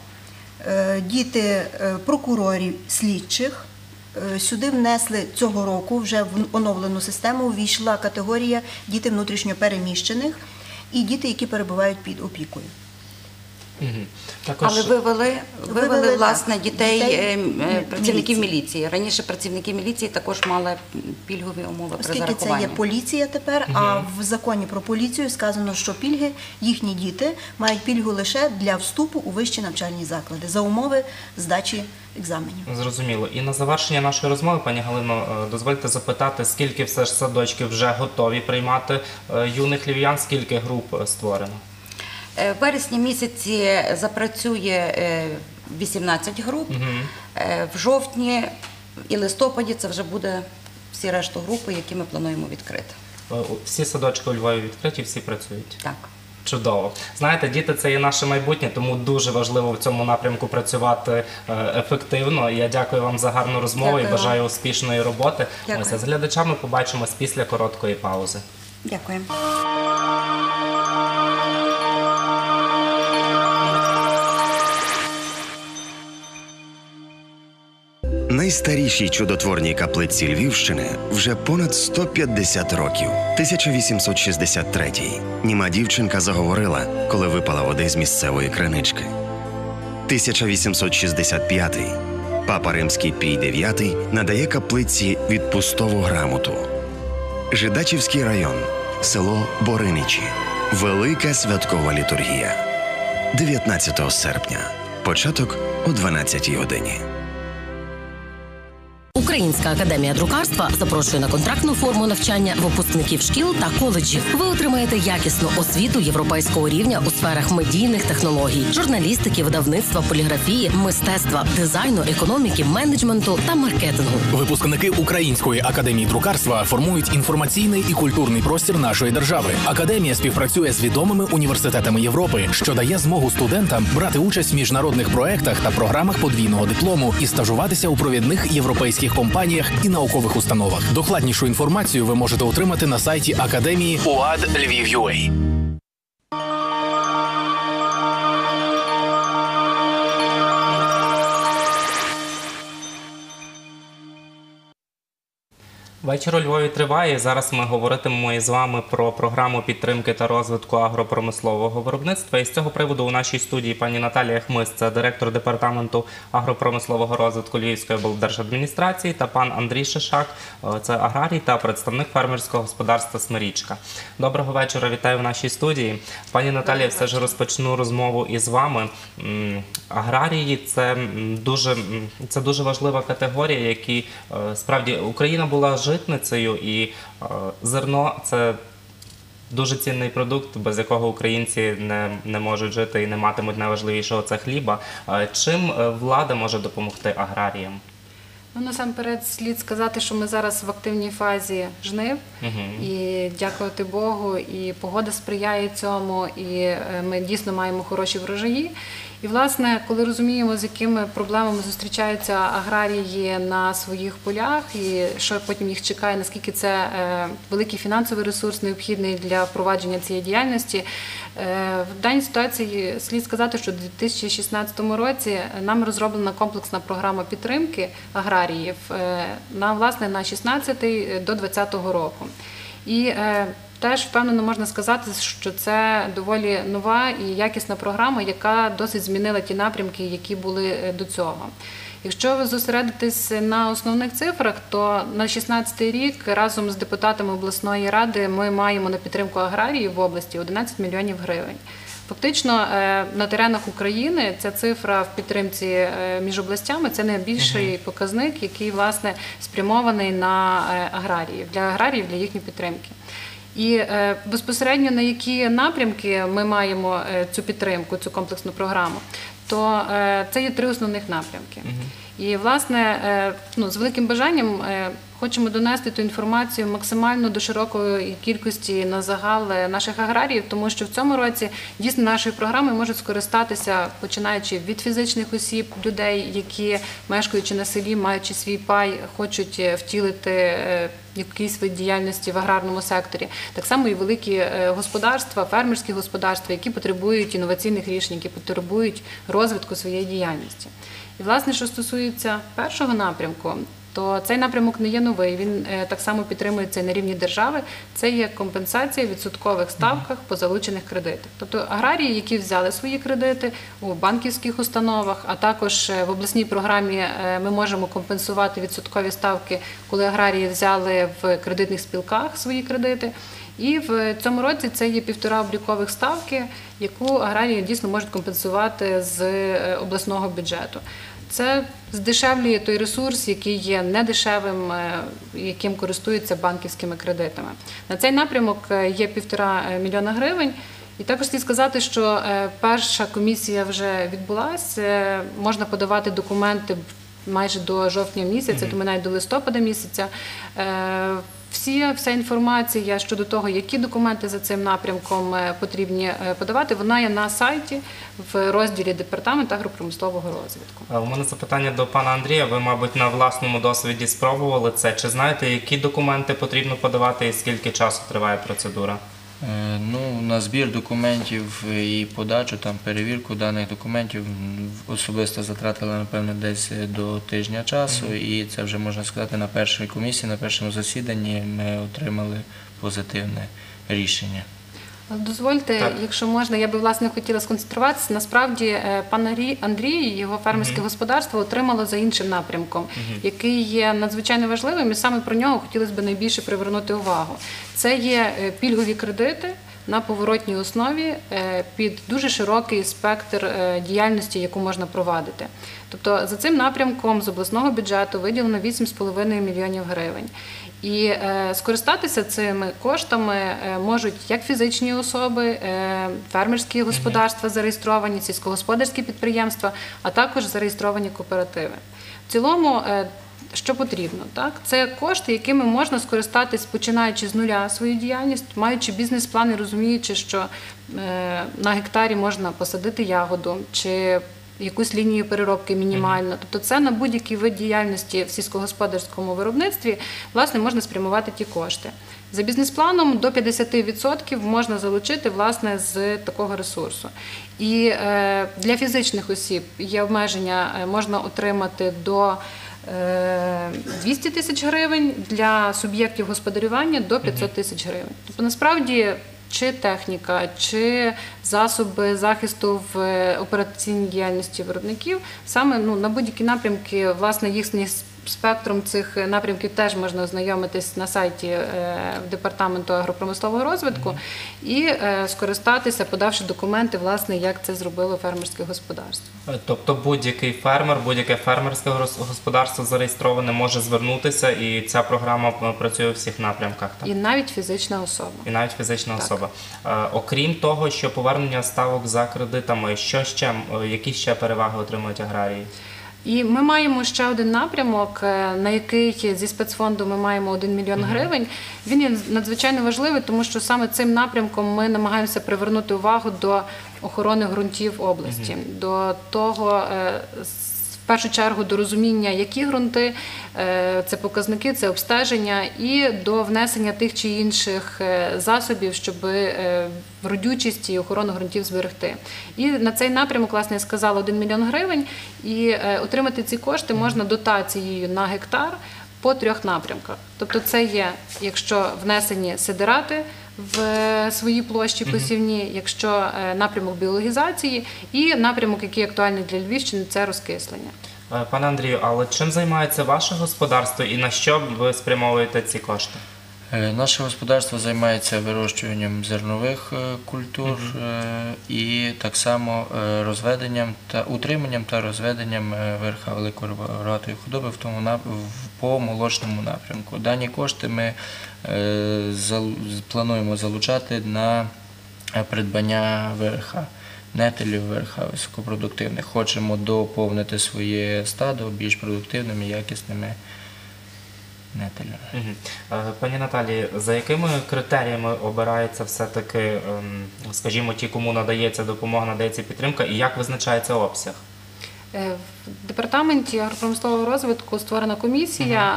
діти прокурорів, слідчих. Сюди внесли цього року, вже в оновлену систему, ввійшла категорія діти внутрішньо переміщених і діти, які перебувають під опікою.
Але вивели, власне, дітей працівників міліції. Раніше працівники міліції також мали пільгові умови при зарахуванні.
Оскільки це є поліція тепер, а в законі про поліцію сказано, що пільги, їхні діти мають пільгу лише для вступу у вищі навчальні заклади за умови здачі екзаменів.
Зрозуміло. І на завершення нашої розмови, пані Галино, дозвольте запитати, скільки все ж садочків вже готові приймати юних львів'ян, скільки груп створено?
В вересні місяці запрацює 18 груп, в жовтні і листопаді це вже буде всі решту групи, які ми плануємо відкрити.
Всі садочки у Львові відкриті, всі працюють?
Так.
Чудово. Знаєте, діти – це є наше майбутнє, тому дуже важливо в цьому напрямку працювати ефективно. Я дякую вам за гарну розмову і бажаю успішної роботи. Ось, з глядачами побачимось після короткої паузи.
Дякую.
Найстарішій чудотворній каплиці Львівщини вже понад 150 років. 1863-й. Німа дівчинка заговорила, коли випала води з місцевої кринички. 1865-й. Папа Римський Пій IX надає каплиці відпустову грамоту. Жидачівський район. Село Бориничі. Велика святкова літургія. 19 серпня. Початок о 12-й годині.
Українська академія друкарства запрошує на контрактну форму навчання випускників шкіл та коледжів. Ви отримаєте якісну освіту європейського рівня у сферах медійних технологій, журналістики, видавництва, поліграфії, мистецтва, дизайну, економіки, менеджменту та маркетингу.
Випускники Української академії друкарства формують інформаційний і культурний простір нашої держави. Академія співпрацює з відомими університетами Європи, що дає змогу студентам брати участь в міжнародних проектах та програмах подвійного диплому і стажуватися у провідних європейських компаніях і наукових установах. Докладнішу інформацію ви можете отримати на сайті Академії UAD Lviv.ua.
Вечір у Львові триває. Зараз ми говоритимемо із вами про програму підтримки та розвитку агропромислового виробництва. І з цього приводу у нашій студії пані Наталія Хмис, це директор департаменту агропромислового розвитку Львівської облдержадміністрації, та пан Андрій Шишак, це аграрій та представник фермерського господарства «Смирічка». Доброго вечора, вітаю в нашій студії. Пані Наталія, все ж розпочну розмову із вами. Аграрії – це дуже важлива категорія, які справді Україна була житницею, і зерно – це дуже цінний продукт, без якого українці не можуть жити і не матимуть найважливішого – це хліба. Чим влада може допомогти аграріям?
Ну, насамперед, слід сказати, що ми зараз в активній фазі жнив, і дякувати Богу, і погода сприяє цьому, і ми дійсно маємо хороші врожаї. І, власне, коли розуміємо, з якими проблемами зустрічаються аграрії на своїх полях, і що потім їх чекає, наскільки це великий фінансовий ресурс необхідний для впровадження цієї діяльності, в даній ситуації слід сказати, що у 2016 році нами розроблена комплексна програма підтримки аграріїв власне, на 2016 до 2020 року. І теж впевнено можна сказати, що це доволі нова і якісна програма, яка досить змінила ті напрямки, які були до цього. Якщо ви зосередитесь на основних цифрах, то на 2016 рік разом з депутатами обласної ради ми маємо на підтримку аграріїв в області 11 мільйонів гривень. Фактично на теренах України ця цифра в підтримці між областями – це найбільший показник, який, власне, спрямований на аграріїв, для їхньої підтримки. І безпосередньо на які напрямки ми маємо цю підтримку, цю комплексну програму, то це є 3 основних напрямки. І, власне, з великим бажанням хочемо донести ту інформацію максимально до широкої кількості на загал наших аграріїв, тому що в цьому році дійсно нашою програмою можуть скористатися, починаючи від фізичних осіб, людей, які, мешкаючи на селі, маючи свій пай, хочуть втілити якийсь вид діяльності в аграрному секторі. Так само і великі господарства, фермерські господарства, які потребують інноваційних рішень, які потребують розвитку своєї діяльності. І, власне, що стосується першого напрямку, то цей напрямок не є новий, він так само підтримується на рівні держави. Це є компенсація в відсоткових ставках по залучених кредитах. Тобто аграрії, які взяли свої кредити у банківських установах, а також в обласній програмі ми можемо компенсувати відсоткові ставки, коли аграрії взяли в кредитних спілках свої кредити. І в цьому році це є 1,5 облікових ставки, яку аграрії дійсно можуть компенсувати з обласного бюджету. Це здешевлює той ресурс, який є недешевим, яким користуються банківськими кредитами. На цей напрямок є 1,5 мільйона гривень. І також слід сказати, що перша комісія вже відбулася, можна подавати документи майже до жовтня місяця, тому навіть до листопада місяця. Вся інформація щодо того, які документи за цим напрямком потрібні подавати, вона є на сайті в розділі Департаменту агропромислового розвитку.
У мене запитання до пана Андрія. Ви, мабуть, на власному досвіді спробували це. Чи знаєте, які документи потрібно подавати і скільки часу триває процедура?
На збір документів і подачу, перевірку даних документів особисто затратили, напевно, десь до тижня часу. І це вже, можна сказати, на першій комісії, на першому засіданні ми отримали позитивне рішення.
Дозвольте, якщо можна, я би, власне, хотіла сконцентруватися. Насправді, пан Андрій і його фермерське господарство отримало за іншим напрямком, який є надзвичайно важливим, і саме про нього хотілося б найбільше привернути увагу. Це є пільгові кредити на поворотній основі під дуже широкий спектр діяльності, яку можна провадити. Тобто за цим напрямком з обласного бюджету виділено 8,5 мільйонів гривень. І скористатися цими коштами можуть як фізичні особи, фермерські господарства зареєстровані, сільськогосподарські підприємства, а також зареєстровані кооперативи. В цілому, що потрібно? Це кошти, якими можна скористатись, починаючи з нуля свою діяльність, маючи бізнес-план і розуміючи, що на гектарі можна посадити ягоду чи якусь лінію переробки мінімально. Тобто це на будь-який вид діяльності в сільськогосподарському виробництві, власне, можна спрямувати ті кошти. За бізнес-планом до 50% можна залучити, власне, з такого ресурсу. І для фізичних осіб є обмеження, можна отримати до 200 тисяч гривень, для суб'єктів господарювання до 500 тисяч гривень. Тобто, насправді, чи техніка, чи засоби захисту в операційній діяльності виробників, саме на будь-які напрямки, власне, їхній спектром цих напрямків теж можна ознайомитись на сайті Департаменту агропромислового розвитку і скористатися, подавши документи, власне, як це зробило фермерське господарство.
Тобто будь-який фермер, будь-яке фермерське господарство зареєстроване може звернутися, і ця програма працює у всіх напрямках? Так?
І навіть фізична особа.
І навіть фізична особа. Окрім того, що повернення ставок за кредитами, які ще переваги отримують аграрії?
І ми маємо ще один напрямок, на який зі спецфонду ми маємо 1 мільйон гривень. Він є надзвичайно важливий, тому що саме цим напрямком ми намагаємося привернути увагу до охорони ґрунтів області, до того, в першу чергу, до розуміння, які ґрунти, це показники, це обстеження, і до внесення тих чи інших засобів, щоб родючість і охорону ґрунтів зберегти. І на цей напрямок, власне, я сказала, 1 мільйон гривень, і отримати ці кошти можна дотацією на гектар по 3 напрямках. Тобто це є, якщо внесені сидирати в свої площі посівні, якщо напрямок біологізації, і напрямок, який актуальний для Львівщини, це розкислення.
Пане Андрію, але чим займається ваше господарство і на що ви спрямовуєте ці кошти?
Наше господарство займається вирощуванням зернових культур і так само утриманням та розведенням верха великорогатої худоби по молочному напрямку. Дані кошти ми плануємо залучати на придбання верха, нетелів верха високопродуктивних. Хочемо доповнити своє стадо більш продуктивними, якісними нетелями.
Пані Наталії, за якими критеріями обирається все-таки, скажімо, ті, кому надається допомога, надається підтримка, і як визначається обсяг?
В Департаменті агропромислового розвитку створена комісія,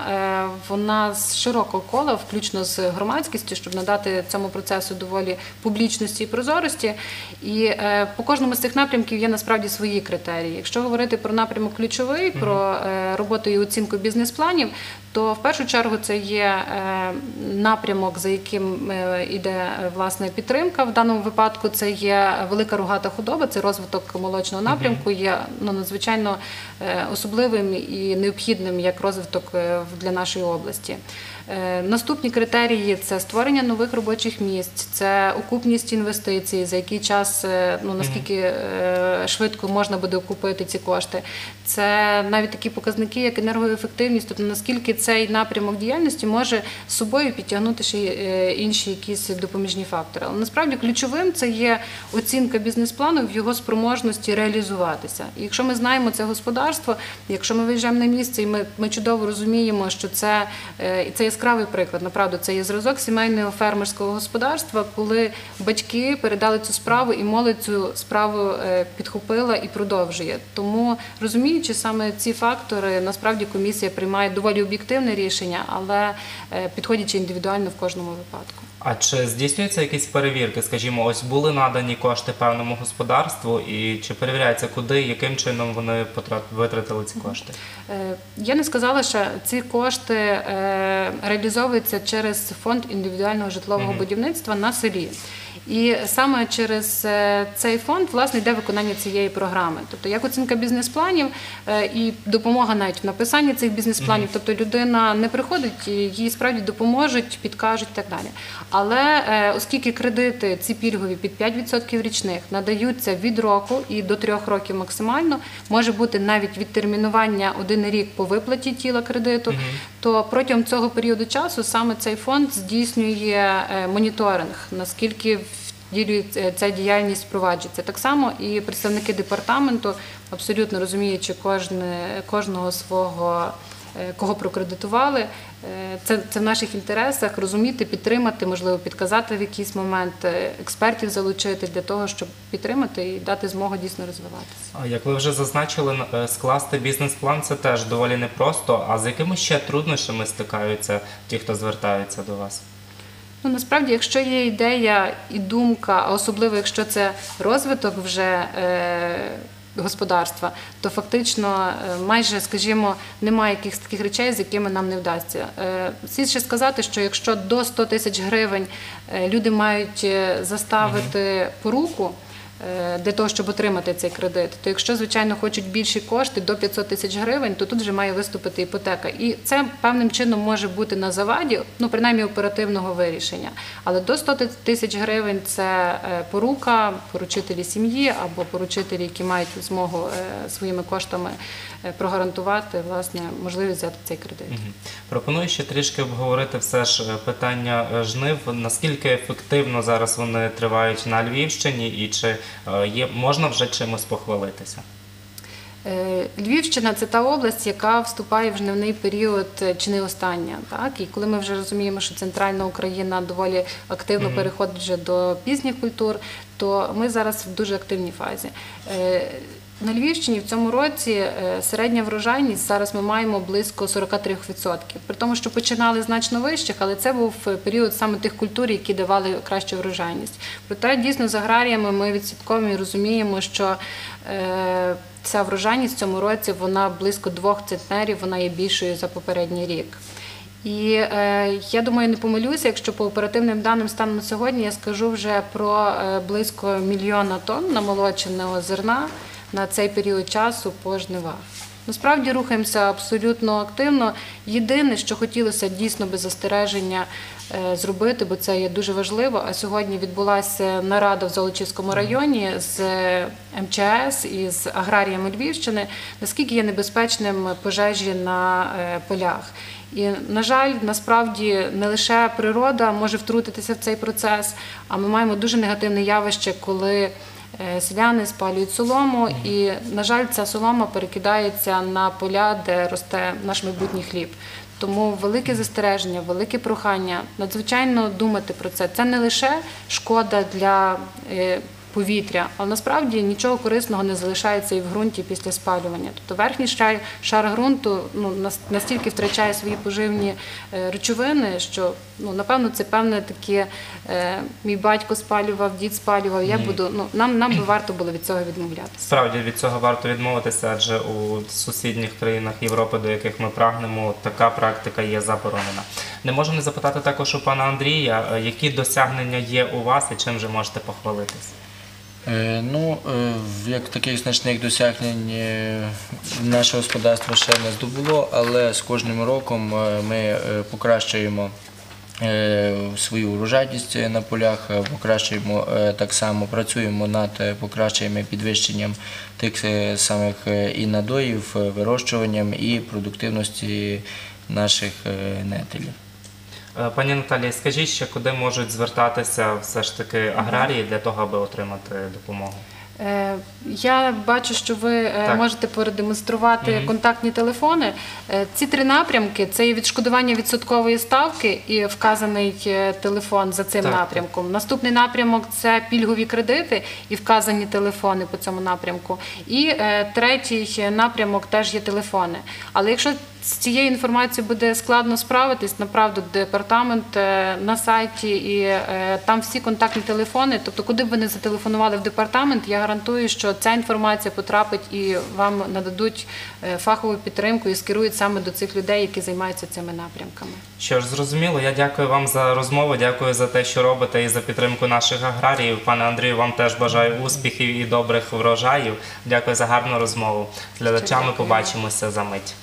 вона з широкого кола, включно з громадськістю, щоб надати цьому процесу доволі публічності і прозорості. І по кожному з цих напрямків є насправді свої критерії. Якщо говорити про напрямок ключовий, про роботу і оцінку бізнес-планів, то в першу чергу це є напрямок, за яким йде, власне, підтримка. В даному випадку це є велика рогата худоба, це розвиток молочного напрямку, є надзвичайно особливим і необхідним як розвиток для нашої області. Наступні критерії – це створення нових робочих місць, це окупність інвестицій, за який час, наскільки швидко можна буде окупити ці кошти. Це навіть такі показники, як енергоефективність, тобто наскільки цей напрямок діяльності може з собою підтягнути ще інші якісь допоміжні фактори. Але насправді ключовим це є оцінка бізнес-плану в його спроможності реалізуватися. І якщо ми знаємо це господарство, якщо ми виїжджаємо на місце і ми чудово розуміємо, що це яскравий приклад, направду, це є зразок сімейного фермерського господарства, коли батьки передали цю справу і молодь цю справу підхопила і продовжує. Тому, розуміючи саме ці фактори, насправді комісія приймає доволі об'єктивне рішення, але підходячи індивідуально в кожному випадку.
А чи здійснюються якісь перевірки? Скажімо, ось були надані кошти певному господарству, і чи перевіряється, куди, яким чином вони витратили ці кошти?
Я не сказала, що ці кошти реалізовуються через фонд індивідуального житлового будівництва на селі. І саме через цей фонд, власне, йде виконання цієї програми. Тобто, як оцінка бізнес-планів і допомога навіть в написанні цих бізнес-планів. Тобто, людина не приходить, їй справді допоможуть, підкажуть і так далі. Але оскільки кредити, ці пільгові під 5% річних, надаються від року і до 3 років максимально, може бути навіть відтермінування 1 рік по виплаті тіла кредиту, то протягом цього періоду часу саме цей фонд здійснює моніторинг, наскільки ця діяльність впроваджується. Так само і представники департаменту, абсолютно розуміючи кожного свого, кого прокредитували, це в наших інтересах розуміти, підтримати, можливо, підказати в якийсь момент, експертів залучити для того, щоб підтримати і дати змогу дійсно розвиватися.
Як ви вже зазначили, скласти бізнес-план – це теж доволі непросто. А з якими ще труднощами стикаються ті, хто звертаються до вас?
Насправді, якщо є ідея і думка, а особливо, якщо це розвиток вже господарства, то фактично майже, скажімо, немає якихось таких речей, з якими нам не вдасться. Слід ще сказати, що якщо до 100 тисяч гривень люди мають заставити поруку для того, щоб отримати цей кредит, то якщо, звичайно, хочуть більші кошти, до 500 тисяч гривень, то тут вже має виступити іпотека. І це певним чином може бути на заваді, ну, принаймні, оперативного вирішення. Але до 100 тисяч гривень – це порука, поручителі сім'ї або поручителі, які мають змогу своїми коштами прогарантувати, власне, можливість взяти цей кредит.
Пропоную ще трішки обговорити все ж питання жнив. Наскільки ефективно зараз вони тривають на Львівщині і чи можна вже чимось похвалитися?
Львівщина – це та область, яка вступає в жнивний період чи не остання. Так? І коли ми вже розуміємо, що центральна Україна доволі активно переходить вже до пізніх культур, то ми зараз в дуже активній фазі. На Львівщині в цьому році середня врожайність, зараз ми маємо близько 43%. При тому, що починали значно вищих, але це був період саме тих культур, які давали кращу врожайність. Проте, дійсно, з аграріями ми відслідковуємо і розуміємо, що ця врожайність в цьому році, вона близько 2 центнерів, вона є більшою за попередній рік. І я думаю, не помилюся, якщо по оперативним даним станом на сьогодні я скажу вже про близько 1 мільйона тонн намолоченого зерна на цей період часу по жнивах. Насправді рухаємося абсолютно активно. Єдине, що хотілося дійсно без застереження зробити, бо це є дуже важливо, а сьогодні відбулася нарада в Золочівському районі з МЧС і з аграріями Львівщини, наскільки є небезпечним пожежі на полях. І, на жаль, насправді не лише природа може втрутитися в цей процес, а ми маємо дуже негативне явище, коли селяни спалюють солому, і, на жаль, ця солома перекидається на поля, де росте наш майбутній хліб. Тому велике застереження, велике прохання надзвичайно думати про це. Це не лише шкода для повітря, але насправді нічого корисного не залишається і в ґрунті після спалювання. Тобто верхній шар ґрунту настільки втрачає свої поживні речовини, що, напевно, це певне таке, мій батько спалював, дід спалював, я буду, нам би варто було від цього відмовлятися.
Справді, від цього варто відмовитися, адже у сусідніх країнах Європи, до яких ми прагнемо, така практика є заборонена. Не можу не запитати також у пана Андрія, які досягнення є у вас і чим же можете похвалитись?
Як таких значних досягнень наше господарство ще не здобуло, але з кожним роком ми покращуємо свою урожайність на полях, покращуємо так само, працюємо над покращенням і підвищенням тих самих і надоїв, вирощуванням і продуктивності наших нетелів.
Пані Наталія, скажіть ще, куди можуть звертатися все ж таки аграрії для того, аби отримати допомогу?
Я бачу, що ви можете продемонструвати контактні телефони. Ці 3 напрямки – це є відшкодування відсоткової ставки і вказаний телефон за цим напрямком. Наступний напрямок – це пільгові кредити і вказані телефони по цьому напрямку. І третій напрямок теж є телефони. Але якщо з цією інформацією буде складно справитись, направду, департамент на сайті, і там всі контактні телефони, тобто куди б ви не зателефонували в департамент, я гарантую, що ця інформація потрапить і вам нададуть фахову підтримку і скерують саме до цих людей, які займаються цими напрямками.
Що ж, зрозуміло. Я дякую вам за розмову, дякую за те, що робите і за підтримку наших аграріїв. Пане Андрію, вам теж бажаю успіхів і добрих врожаїв. Дякую за гарну розмову. З глядачами побачимося за мить.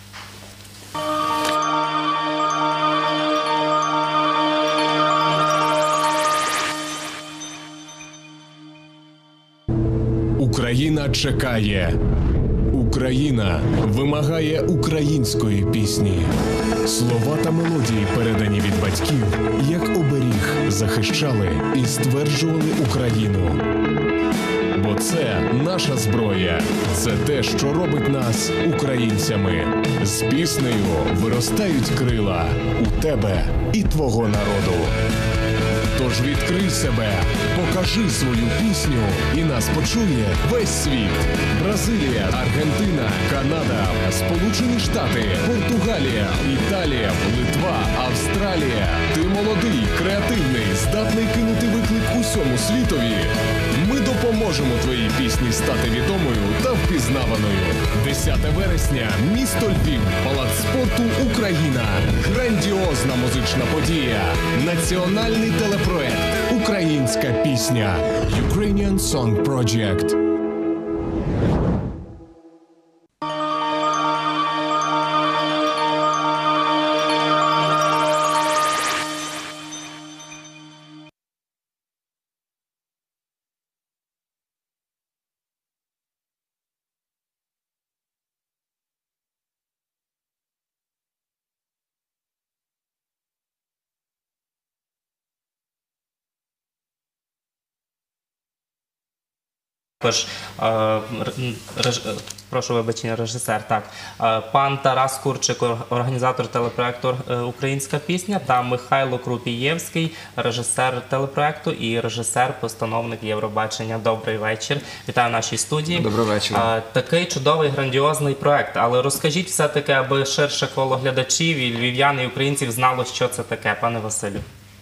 Україна чекає. Україна вимагає української пісні. Слова та мелодії, передані від батьків, як оберіг, захищали і стверджували Україну. Бо це наша зброя. Це те, що робить нас українцями. З піснею виростають крила у тебе і твого народу. Тож відкрий себе, покажи свою пісню, і нас почує весь світ. Бразилія, Аргентина, Канада, Сполучені Штати, Португалія, Італія, Литва, Австралія. Ти молодий, креативний, здатний кинути виклик усьому світові. Ми допоможемо твоїй пісні стати відомою та впізнаваною. 10 вересня, місто Львів, Палац спорту «Україна». Грандіозна музична подія. Національний телепроект «Українська пісня». Ukrainian Song Project.
Також прошу вибачення, режисер. Так, пан Тарас Курчик, організатор телепроекту «Українська пісня», та Михайло Крупієвський, режисер телепроекту і режисер-постановник Євробачення. Добрий вечір. Вітаю в нашій студії.
Добрий вечір.
Такий чудовий, грандіозний проект. Але розкажіть все-таки, аби ширше коло глядачів і львів'ян, і українців знало, що це таке, пане Василю.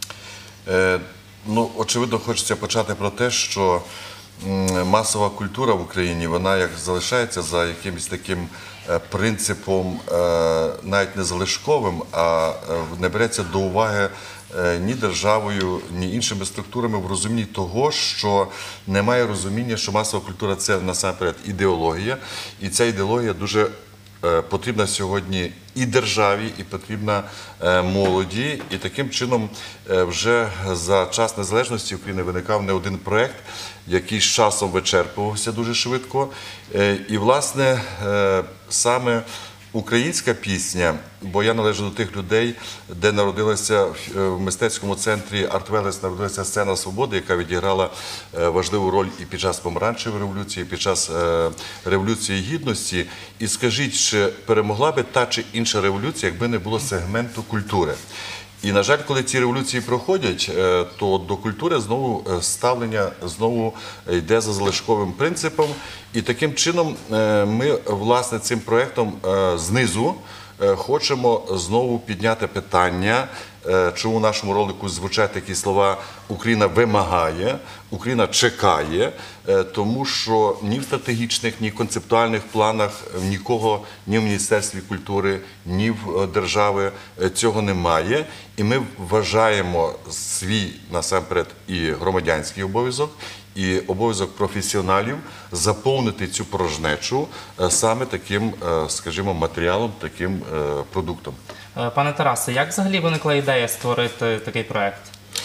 Ну, очевидно, хочеться почати про те, що масова культура в Україні, вона як залишається за якимось таким принципом, навіть не залишковим, а не береться до уваги ні державою, ні іншими структурами в розумінні того, що немає розуміння, що масова культура – це насамперед ідеологія, і ця ідеологія дуже потрібна сьогодні і державі, і потрібна молоді. І таким чином вже за час незалежності України виникав не один проєкт, який з часом вичерпувався дуже швидко. І, власне, саме українська пісня, бо я належу до тих людей, де народилася в мистецькому центрі «Артвелес», народилася сцена «Свободи», яка відіграла важливу роль і під час помаранчевої революції, і під час Революції Гідності. І скажіть, чи перемогла би та чи інша революція, якби не було сегменту культури? І, на жаль, коли ці революції проходять, то до культури знову ставлення знову йде за залишковим принципом. І таким чином ми, власне, цим проєктом знизу хочемо знову підняти питання, чому в нашому ролику звучать такі слова «Україна вимагає», «Україна чекає», тому що ні в стратегічних, ні в концептуальних планах нікого, ні в Міністерстві культури, ні в держави цього немає. І ми вважаємо свій, насамперед, і громадянський обов'язок, і обов'язок професіоналів заповнити цю порожнечу саме таким, скажімо, матеріалом, таким продуктом.
Пане Тарасе, як взагалі виникла ідея створити такий проєкт?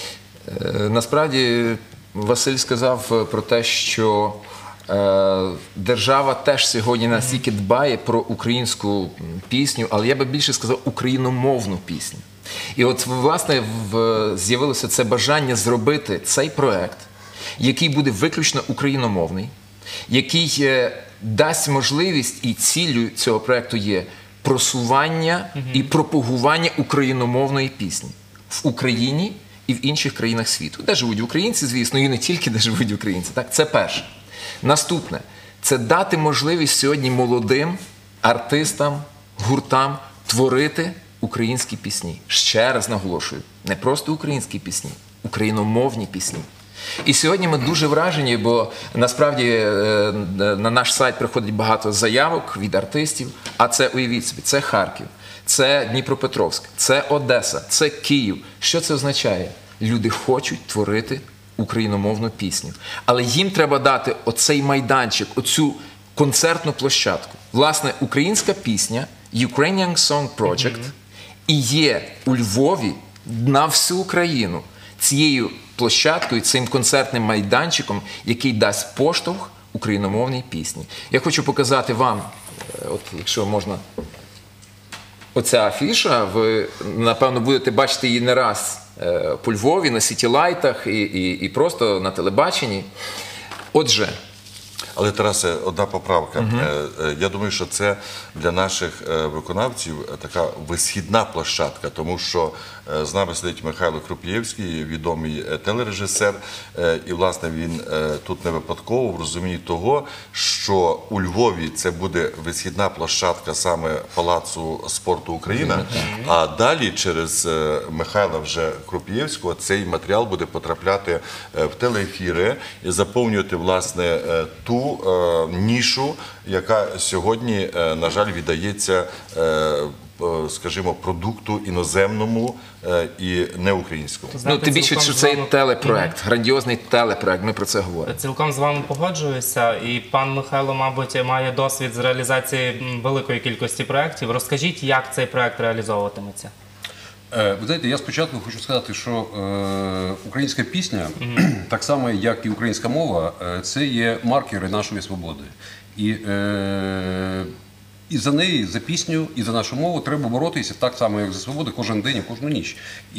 Насправді, Василь сказав про те, що держава теж сьогодні настільки дбає про українську пісню, але я би більше сказав україномовну пісню. І от, власне, з'явилося це бажання зробити цей проєкт, який буде виключно україномовний, який дасть можливість, і ціллю цього проєкту є просування і пропагування україномовної пісні в Україні і в інших країнах світу. Де живуть українці, звісно, і не тільки де живуть українці. Так, це перше. Наступне – це дати можливість сьогодні молодим артистам, гуртам творити українські пісні. Ще раз наголошую, не просто українські пісні, україномовні пісні. І сьогодні ми дуже вражені, бо насправді на наш сайт приходить багато заявок від артистів, а це, уявіть собі, це Харків, це Дніпропетровськ, це Одеса, це Київ. Що це означає? Люди хочуть творити україномовну пісню. Але їм треба дати оцей майданчик, оцю концертну площадку. Власне, українська пісня, Ukrainian Song Project, і є у Львові на всю Україну цією площадкою, цим концертним майданчиком, який дасть поштовх україномовній пісні. Я хочу показати вам, от якщо можна, оця афіша, ви, напевно, будете бачити її не раз по Львові, на сітілайтах і просто на телебаченні. Отже,
Але, Тарасе, одна поправка. Я думаю, що це для наших виконавців така висхідна площадка, тому що з нами сидить Михайло Круп'євський, відомий телережисер, і, власне, він тут не випадково в розумінні того, що у Львові це буде висхідна площадка саме Палацу спорту «Україна», а далі через Михайла вже Круп'євського цей матеріал буде потрапляти в телеефіри і заповнювати, власне, ту нішу, яка сьогодні, на жаль, віддається, скажімо, продукту іноземному і не українському.
Ну, тим більше, що це телепроект, грандіозний телепроект, ми про це говоримо.
Цілком з вами погоджуюся, і пан Михайло, мабуть, має досвід з реалізації великої кількості проєктів. Розкажіть, як цей проєкт реалізовуватиметься?
Ви знаєте, я спочатку хочу сказати, що українська пісня, так само, як і українська мова, це є маркери нашої свободи. І за неї, за пісню, і за нашу мову треба боротися так само, як за свободу, кожен день і кожну ніч.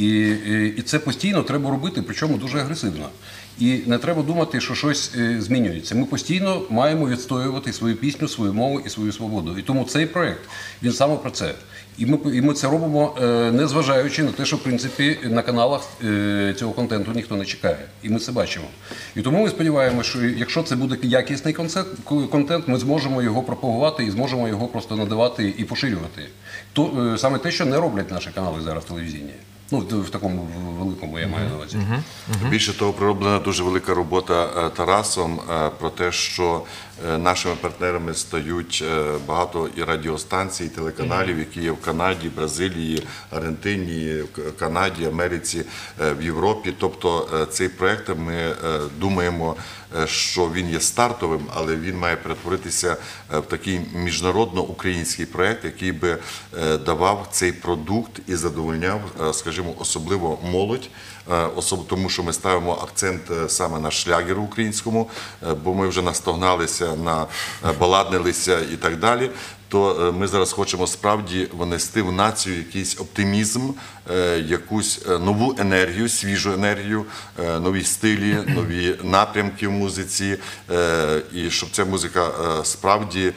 І це постійно треба робити, причому дуже агресивно. І не треба думати, що щось змінюється. Ми постійно маємо відстоювати свою пісню, свою мову і свою свободу. І тому цей проєкт, він саме про це. І ми це робимо, незважаючи на те, що, в принципі, на каналах цього контенту ніхто не чекає. І ми це бачимо. І тому ми сподіваємося, що якщо це буде якісний контент, ми зможемо його пропагувати і зможемо його просто надавати і поширювати. Саме те, що не роблять наші канали зараз телевізійні. Ну, в такому великому, я маю на увазі.
Більше того, пророблена дуже велика робота Тарасом про те, що нашими партнерами стають багато і радіостанцій, і телеканалів, які є в Канаді, Бразилії, Аргентині, Канаді, Америці, в Європі. Тобто цей проєкт, ми думаємо, що він є стартовим, але він має перетворитися в такий міжнародно-український проєкт, який би давав цей продукт і задовольняв, скажімо, особливо молодь, тому що ми ставимо акцент саме на шлягеру українському, бо ми вже настогналися, баладнилися і так далі. То ми зараз хочемо справді внести в націю якийсь оптимізм, якусь нову енергію, свіжу енергію, нові стилі, нові напрямки в музиці, і щоб ця музика справді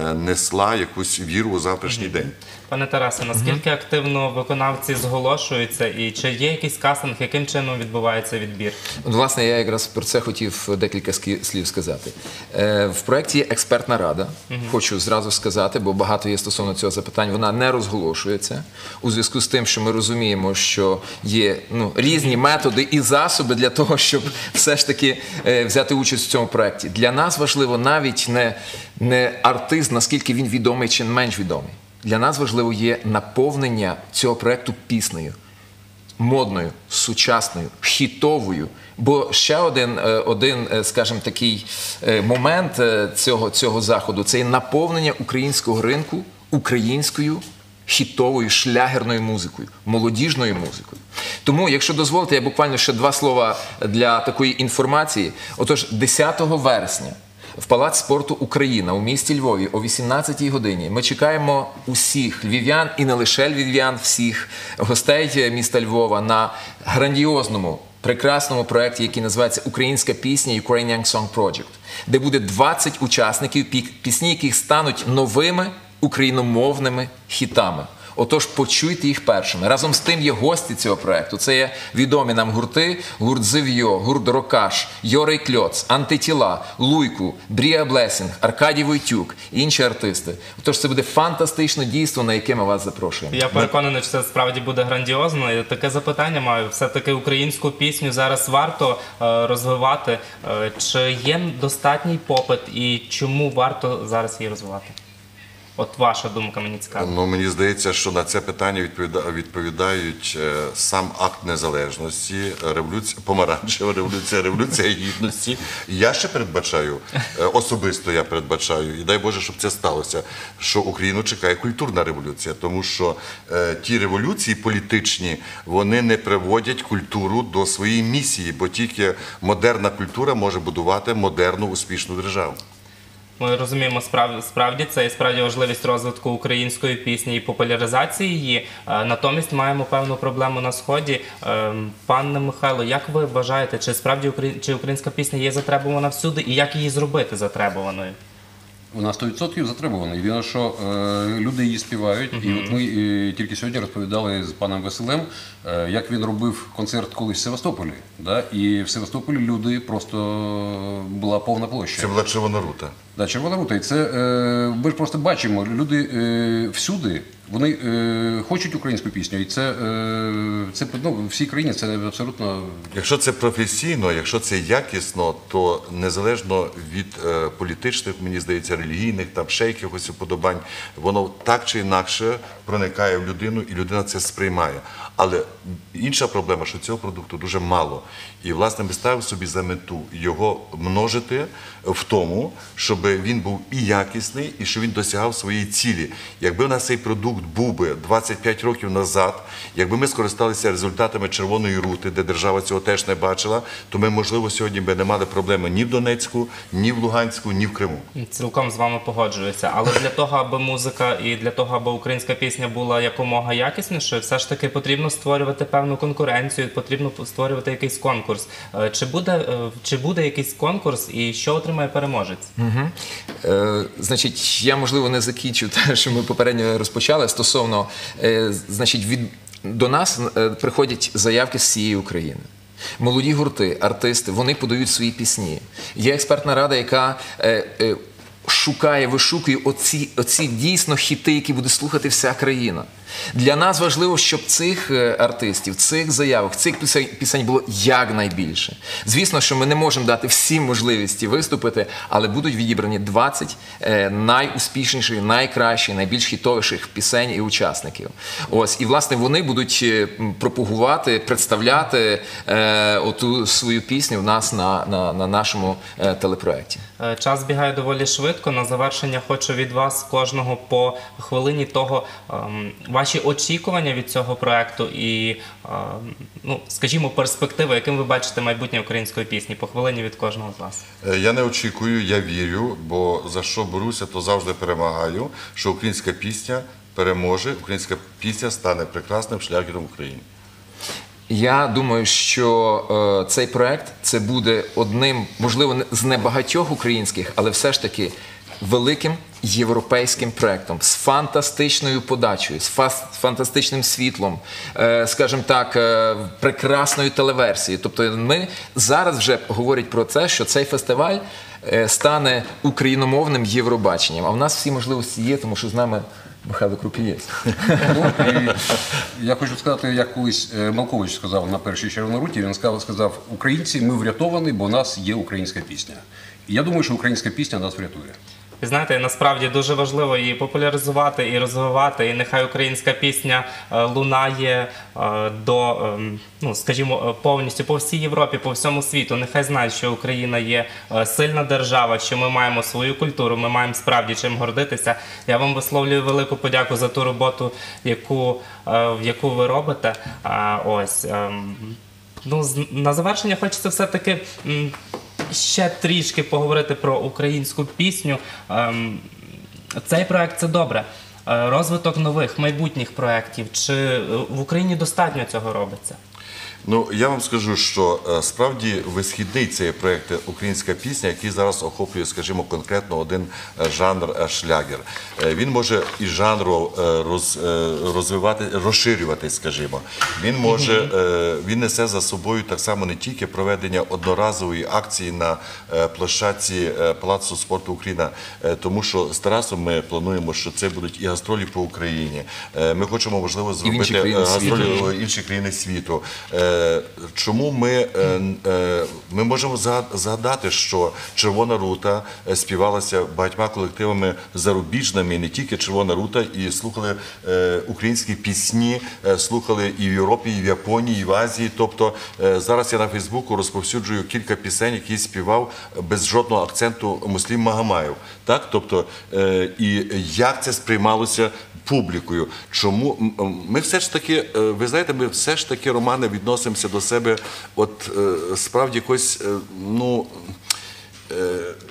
несла якусь віру у завтрашній день.
Пане Тарасе, наскільки активно виконавці зголошуються і чи є якийсь кастинг, яким чином відбувається відбір?
Власне, я якраз про це хотів декілька слів сказати. В проєкті є експертна рада, хочу зразу сказати, бо багато є стосовно цього запитань, вона не розголошується у зв'язку з тим, що ми розуміємо, що є різні методи і засоби для того, щоб все ж таки взяти участь в цьому проєкті. Для нас важливо навіть не артист, наскільки він відомий чи менш відомий. Для нас важливо є наповнення цього проєкту піснею, модною, сучасною, хітовою. Бо ще один, скажімо, такий момент цього заходу – це є наповнення українського ринку українською хітовою, шлягерною музикою, молодіжною музикою. Тому, якщо дозволите, я буквально ще два слова для такої інформації. Отож, 10 вересня в Палац спорту «Україна» у місті Львові о 18-й годині ми чекаємо усіх львів'ян і не лише львів'ян, всіх гостей міста Львова на грандіозному, прекрасному проєкті, який називається «Українська пісня» Ukrainian Young Song Project, де буде 20 учасників, пісні яких стануть новими україномовними хітами. Отож, почуйте їх першими. Разом з тим є гості цього проєкту. Це є відомі нам гурти: гурт «Зев'йо», гурт «Рокаш», Йорий Кльоц, «Антитіла», «Луйку», «Брія Блесінг», Аркадій Войтюк і інші артисти. Отож, це буде фантастичне дійство, на яке ми вас запрошуємо.
Я переконаний, що це справді буде грандіозно. І таке запитання маю. Все-таки українську пісню зараз варто розвивати. Чи є достатній попит і чому варто зараз її розвивати? От ваша думка, мені цікава.
Ну, мені здається, що на це питання відповідають сам акт незалежності, помаранчева революція, революція гідності. І я ще передбачаю, особисто я передбачаю, і дай Боже, щоб це сталося, що Україну чекає культурна революція, тому що ті революції політичні, вони не приводять культуру до своєї місії, бо тільки модерна культура може будувати модерну, успішну державу.
Ми розуміємо, справді це і справді важливість розвитку української пісні і популяризації її. Натомість маємо певну проблему на Сході. Пане Михайло, як ви вважаєте, чи справді українська пісня є затребувана всюди і як її зробити затребуваною?
Вона 100% затребувана. Єдине, що люди її співають. І от ми тільки сьогодні розповідали з паном Василем, як він робив концерт колись в Севастополі. Да? І в Севастополі люди просто була повна площа.
Це була Червона Рута.
Так, Червона Рута. І це ми ж просто бачимо, люди всюди, вони хочуть українську пісню. І це в всій країні це абсолютно...
Якщо це професійно, якщо це якісно, то незалежно від політичних, мені здається, релігійних, там ще якихось уподобань, воно так чи інакше проникає в людину, і людина це сприймає. Але інша проблема, що цього продукту дуже мало. І, власне, ми ставимо собі за мету його множити в тому, щоб він був і якісний, і щоб він досягав своєї цілі. Якби у нас цей продукт був би 25 років назад, якби ми скористалися результатами Червоної Рути, де держава цього теж не бачила, то ми, можливо, сьогодні би не мали проблеми ні в Донецьку, ні в Луганську, ні в Криму.
Цілком з вами погоджуюся. Але для того, аби музика і для того, аби українська пісня була якомога якіснішою, все ж таки потрібно створювати певну конкуренцію, потрібно створювати якийсь конкурс. Чи буде якийсь конкурс і що отримає переможець?
Значить, я, можливо, не закінчу те, що ми попередньо розпочали стосовно, значить, до нас приходять заявки з всієї України. Молоді гурти, артисти, вони подають свої пісні. Є експертна рада, яка шукає, вишукує оці дійсно хіти, які буде слухати вся країна. Для нас важливо, щоб цих артистів, цих заявок, цих пісень було якнайбільше. Звісно, що ми не можемо дати всім можливості виступити, але будуть відібрані 20 найуспішніших, найкращих, найбільш хітовіших пісень і учасників. Ось, і, власне, вони будуть пропагувати, представляти оту свою пісню в нас на нашому телепроекті.
Час збігає доволі швидко. На завершення хочу від вас кожного по хвилині того, ваші очікування від цього проекту і, скажімо, перспективи, яким ви бачите майбутнє української пісні, по хвилині від кожного з вас.
Я не очікую, я вірю, бо за що борюся, то завжди перемагаю, що українська пісня переможе, українська пісня стане прекрасним шлягером в Україні.
Я думаю, що цей проект це буде одним, можливо, з небагатьох українських, але все ж таки великим європейським проектом з фантастичною подачею, з фантастичним світлом, скажімо так, прекрасною телеверсією. Тобто ми зараз вже говорять про те, що цей фестиваль стане україномовним Євробаченням. А в нас всі можливості є, тому що з нами Михайло Крупієць.
Я хочу сказати, як колись Малкович сказав на першій Червоній Руті, він сказав, українці, ми врятовані, бо у нас є українська пісня. І я думаю, що українська пісня нас врятує.
Ви знаєте, насправді дуже важливо її популяризувати і розвивати, і нехай українська пісня лунає скажімо, повністю по всій Європі, по всьому світу. Нехай знають, що Україна є сильна держава, що ми маємо свою культуру, ми маємо справді чим гордитися. Я вам висловлюю велику подяку за ту роботу, яку ви робите. На завершення хочеться все-таки ще трішки поговорити про українську пісню. Цей проект – це добре. Розвиток нових, майбутніх проєктів. Чи в Україні достатньо цього робиться?
Я вам скажу, що справді висхідний цей проєкт «Українська пісня», який зараз охоплює, скажімо, конкретно один жанр шлягер. Він може і жанру розширювати, скажімо. Він несе за собою так само не тільки проведення одноразової акції на площадці Палацу спорту «Україна», тому що з Тарасом ми плануємо, що це будуть і гастролі по Україні. Ми хочемо, можливо, зробити гастролі в інші країни світу. Чому ми можемо згадати, що «Червона Рута» співалася багатьма колективами зарубіжними, не тільки «Червона Рута», і слухали українські пісні, слухали і в Європі, і в Японії, і в Азії. Тобто зараз я на Фейсбуку розповсюджую кілька пісень, які співав без жодного акценту Муслім Магомаєв. Тобто, і як це сприймалося публікою. Чому? Ми все ж таки, ви знаєте, ми все ж таки, Романе, відносимося до себе от справді якось,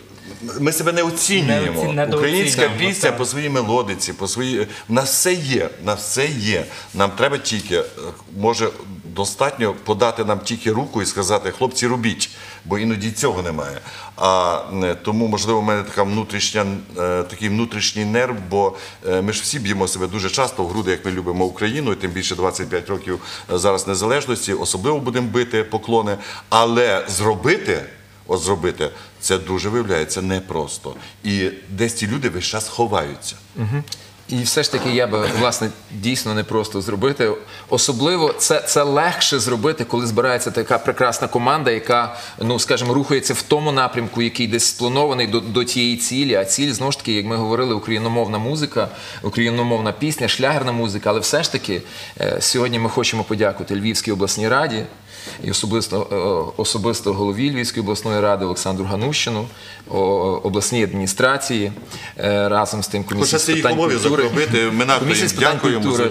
ми себе не оцінюємо.
Недооцінюємо,
Українська пісня
так.
по своїй мелодиці, по своїй... В нас все є, в нас все є. Нам треба тільки, може, достатньо подати нам тільки руку і сказати, хлопці, робіть, бо іноді цього немає. Тому, можливо, в мене такий внутрішній нерв, бо ми ж всі б'ємо себе дуже часто в груди, як ми любимо Україну, і тим більше 25 років зараз незалежності, особливо будемо бити поклони, але зробити, це дуже виявляється непросто. І десь ці люди весь час ховаються.
І все ж таки я би, власне, дійсно не просто зробити. Особливо це легше зробити, коли збирається така прекрасна команда, яка, ну, скажімо, рухається в тому напрямку, який десь спланований до тієї цілі. А ціль, знову ж таки, як ми говорили, україномовна музика, україномовна пісня, шлягерна музика. Але все ж таки сьогодні ми хочемо подякувати Львівській обласній раді і особисто голові Львівської обласної ради Олександру Ганущину, обласній адміністрації, разом з тим комісії з питань культури. Комісії з питань культури.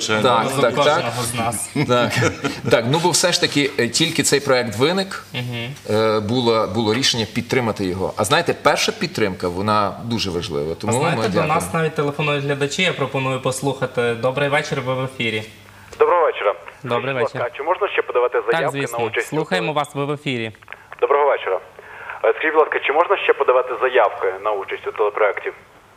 Так, ну бо все ж таки тільки цей проект виник, було рішення підтримати його. А знаєте, перша підтримка, вона дуже важлива.
А знаєте, до нас навіть телефонують глядачі, я пропоную послухати. Добрий вечір, ви в ефірі.
Доброго вечора.
Добрий вечір.
Чи можна ще подавати заявки
так, звісно.
на участь?
Слухаємо вас, ви в ефірі.
Доброго вечора. Скажіть, будь ласка, чи можна ще подавати заявки на участь у телепроекті?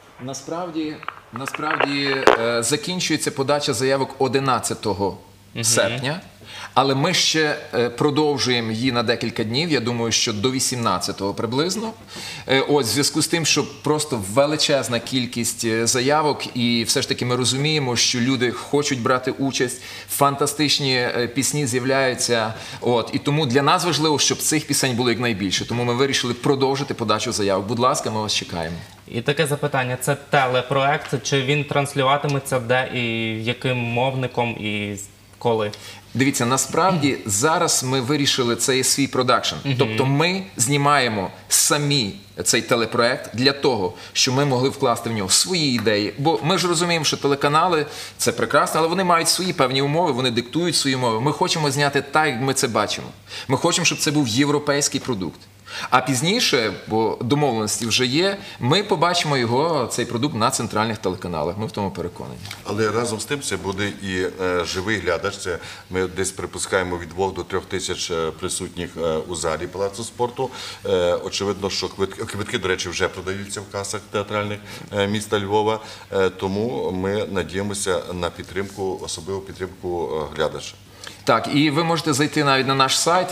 Насправді закінчується подача заявок 11 серпня, але ми ще продовжуємо її на декілька днів, я думаю, що до 18-го приблизно. Ось, в зв'язку з тим, що просто величезна кількість заявок, і все ж таки ми розуміємо, що люди хочуть брати участь, фантастичні пісні з'являються, і тому для нас важливо, щоб цих пісень було якнайбільше. Тому ми вирішили продовжити подачу заявок. Будь ласка, ми вас чекаємо.
І таке запитання, це телепроект, чи він транслюватиметься де і яким мовником і коли?
Дивіться, насправді зараз ми вирішили, це є свій продакшн. Тобто ми знімаємо самі цей телепроект для того, щоб ми могли вкласти в нього свої ідеї. Бо ми ж розуміємо, що телеканали – це прекрасно, але вони мають свої певні умови, вони диктують свої умови. Ми хочемо зняти так, як ми це бачимо. Ми хочемо, щоб це був європейський продукт. А пізніше, бо домовленості вже є, ми побачимо його, цей продукт, на центральних телеканалах. Ми в тому переконані.
Але разом з тим це буде і живий глядач. Це ми десь припускаємо від 2 до 3 тисяч присутніх у залі Палацу спорту. Очевидно, що квитки, до речі, вже продаються в касах театральних міста Львова. Тому ми надіємося на підтримку, особливу підтримку глядача.
Так, і ви можете зайти навіть на наш сайт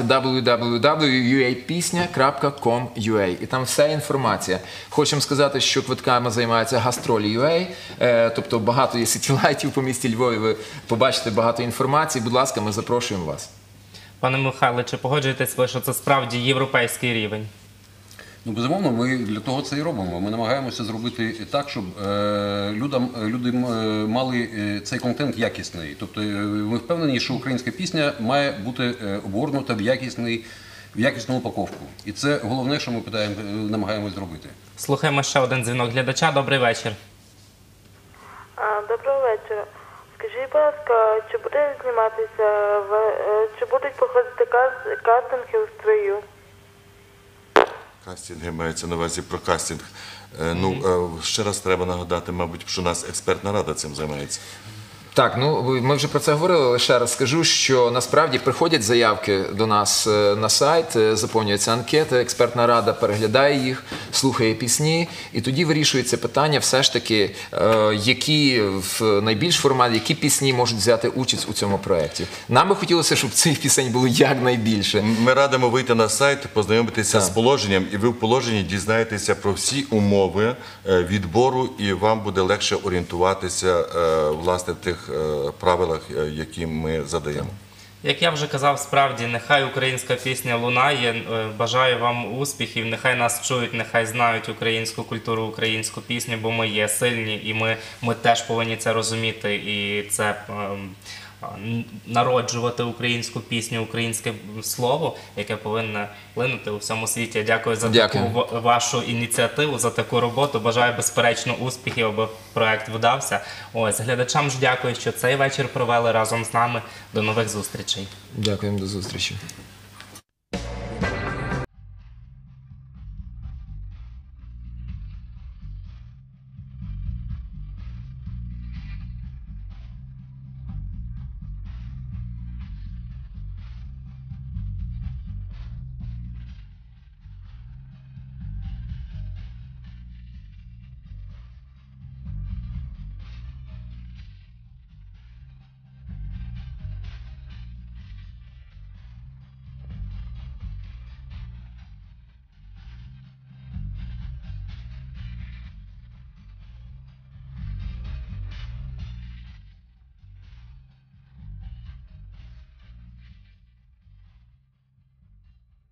www.uapisня.com.ua, і там вся інформація. Хочемо сказати, що квитками займається Гастролі.ua, тобто багато є сітілайтів по місті Львові, ви побачите багато інформації. Будь ласка, ми запрошуємо вас.
Пане Михайле, чи погоджуєтесь ви, що це справді європейський рівень?
Ну, безумовно, ми для того це і робимо. Ми намагаємося зробити так, щоб люди мали цей контент якісний. Тобто ми впевнені, що українська пісня має бути обгорнута в якісну упаковку. І це головне, що ми намагаємось зробити.
Слухаємо ще один дзвінок глядача. Добрий вечір.
Доброго вечора. Скажіть, будь ласка, чи буде зніматися, чи будуть проходити кастинги у строю?
Кастинги мається на увазі про кастинг. Ще раз треба нагадати, мабуть, що у нас експертна рада цим займається.
Так, ну ми вже про це говорили, але ще раз скажу, що насправді приходять заявки до нас на сайт, заповнюються анкети, експертна рада переглядає їх, слухає пісні, і тоді вирішується питання все ж таки, які в найбільш форматі, які пісні можуть взяти участь у цьому проєкті. Нам би хотілося, щоб цих пісень було якнайбільше.
Ми радимо вийти на сайт, познайомитися з положенням, і ви в положенні дізнаєтеся про всі умови відбору, і вам буде легше орієнтуватися, власне, в тих правилах, які ми задаємо.
Як я вже казав, справді, нехай українська пісня лунає, бажаю вам успіхів, нехай нас чують, нехай знають українську культуру, українську пісню, бо ми є сильні, і ми теж повинні це розуміти, і це народжувати українську пісню, українське слово, яке повинно линути у всьому світі. Я дякую за таку вашу ініціативу, за таку роботу. Бажаю, безперечно, успіхів, аби проект вдався. Ось, глядачам ж дякую, що цей вечір провели разом з нами. До нових зустрічей.
Дякуємо, до зустрічі.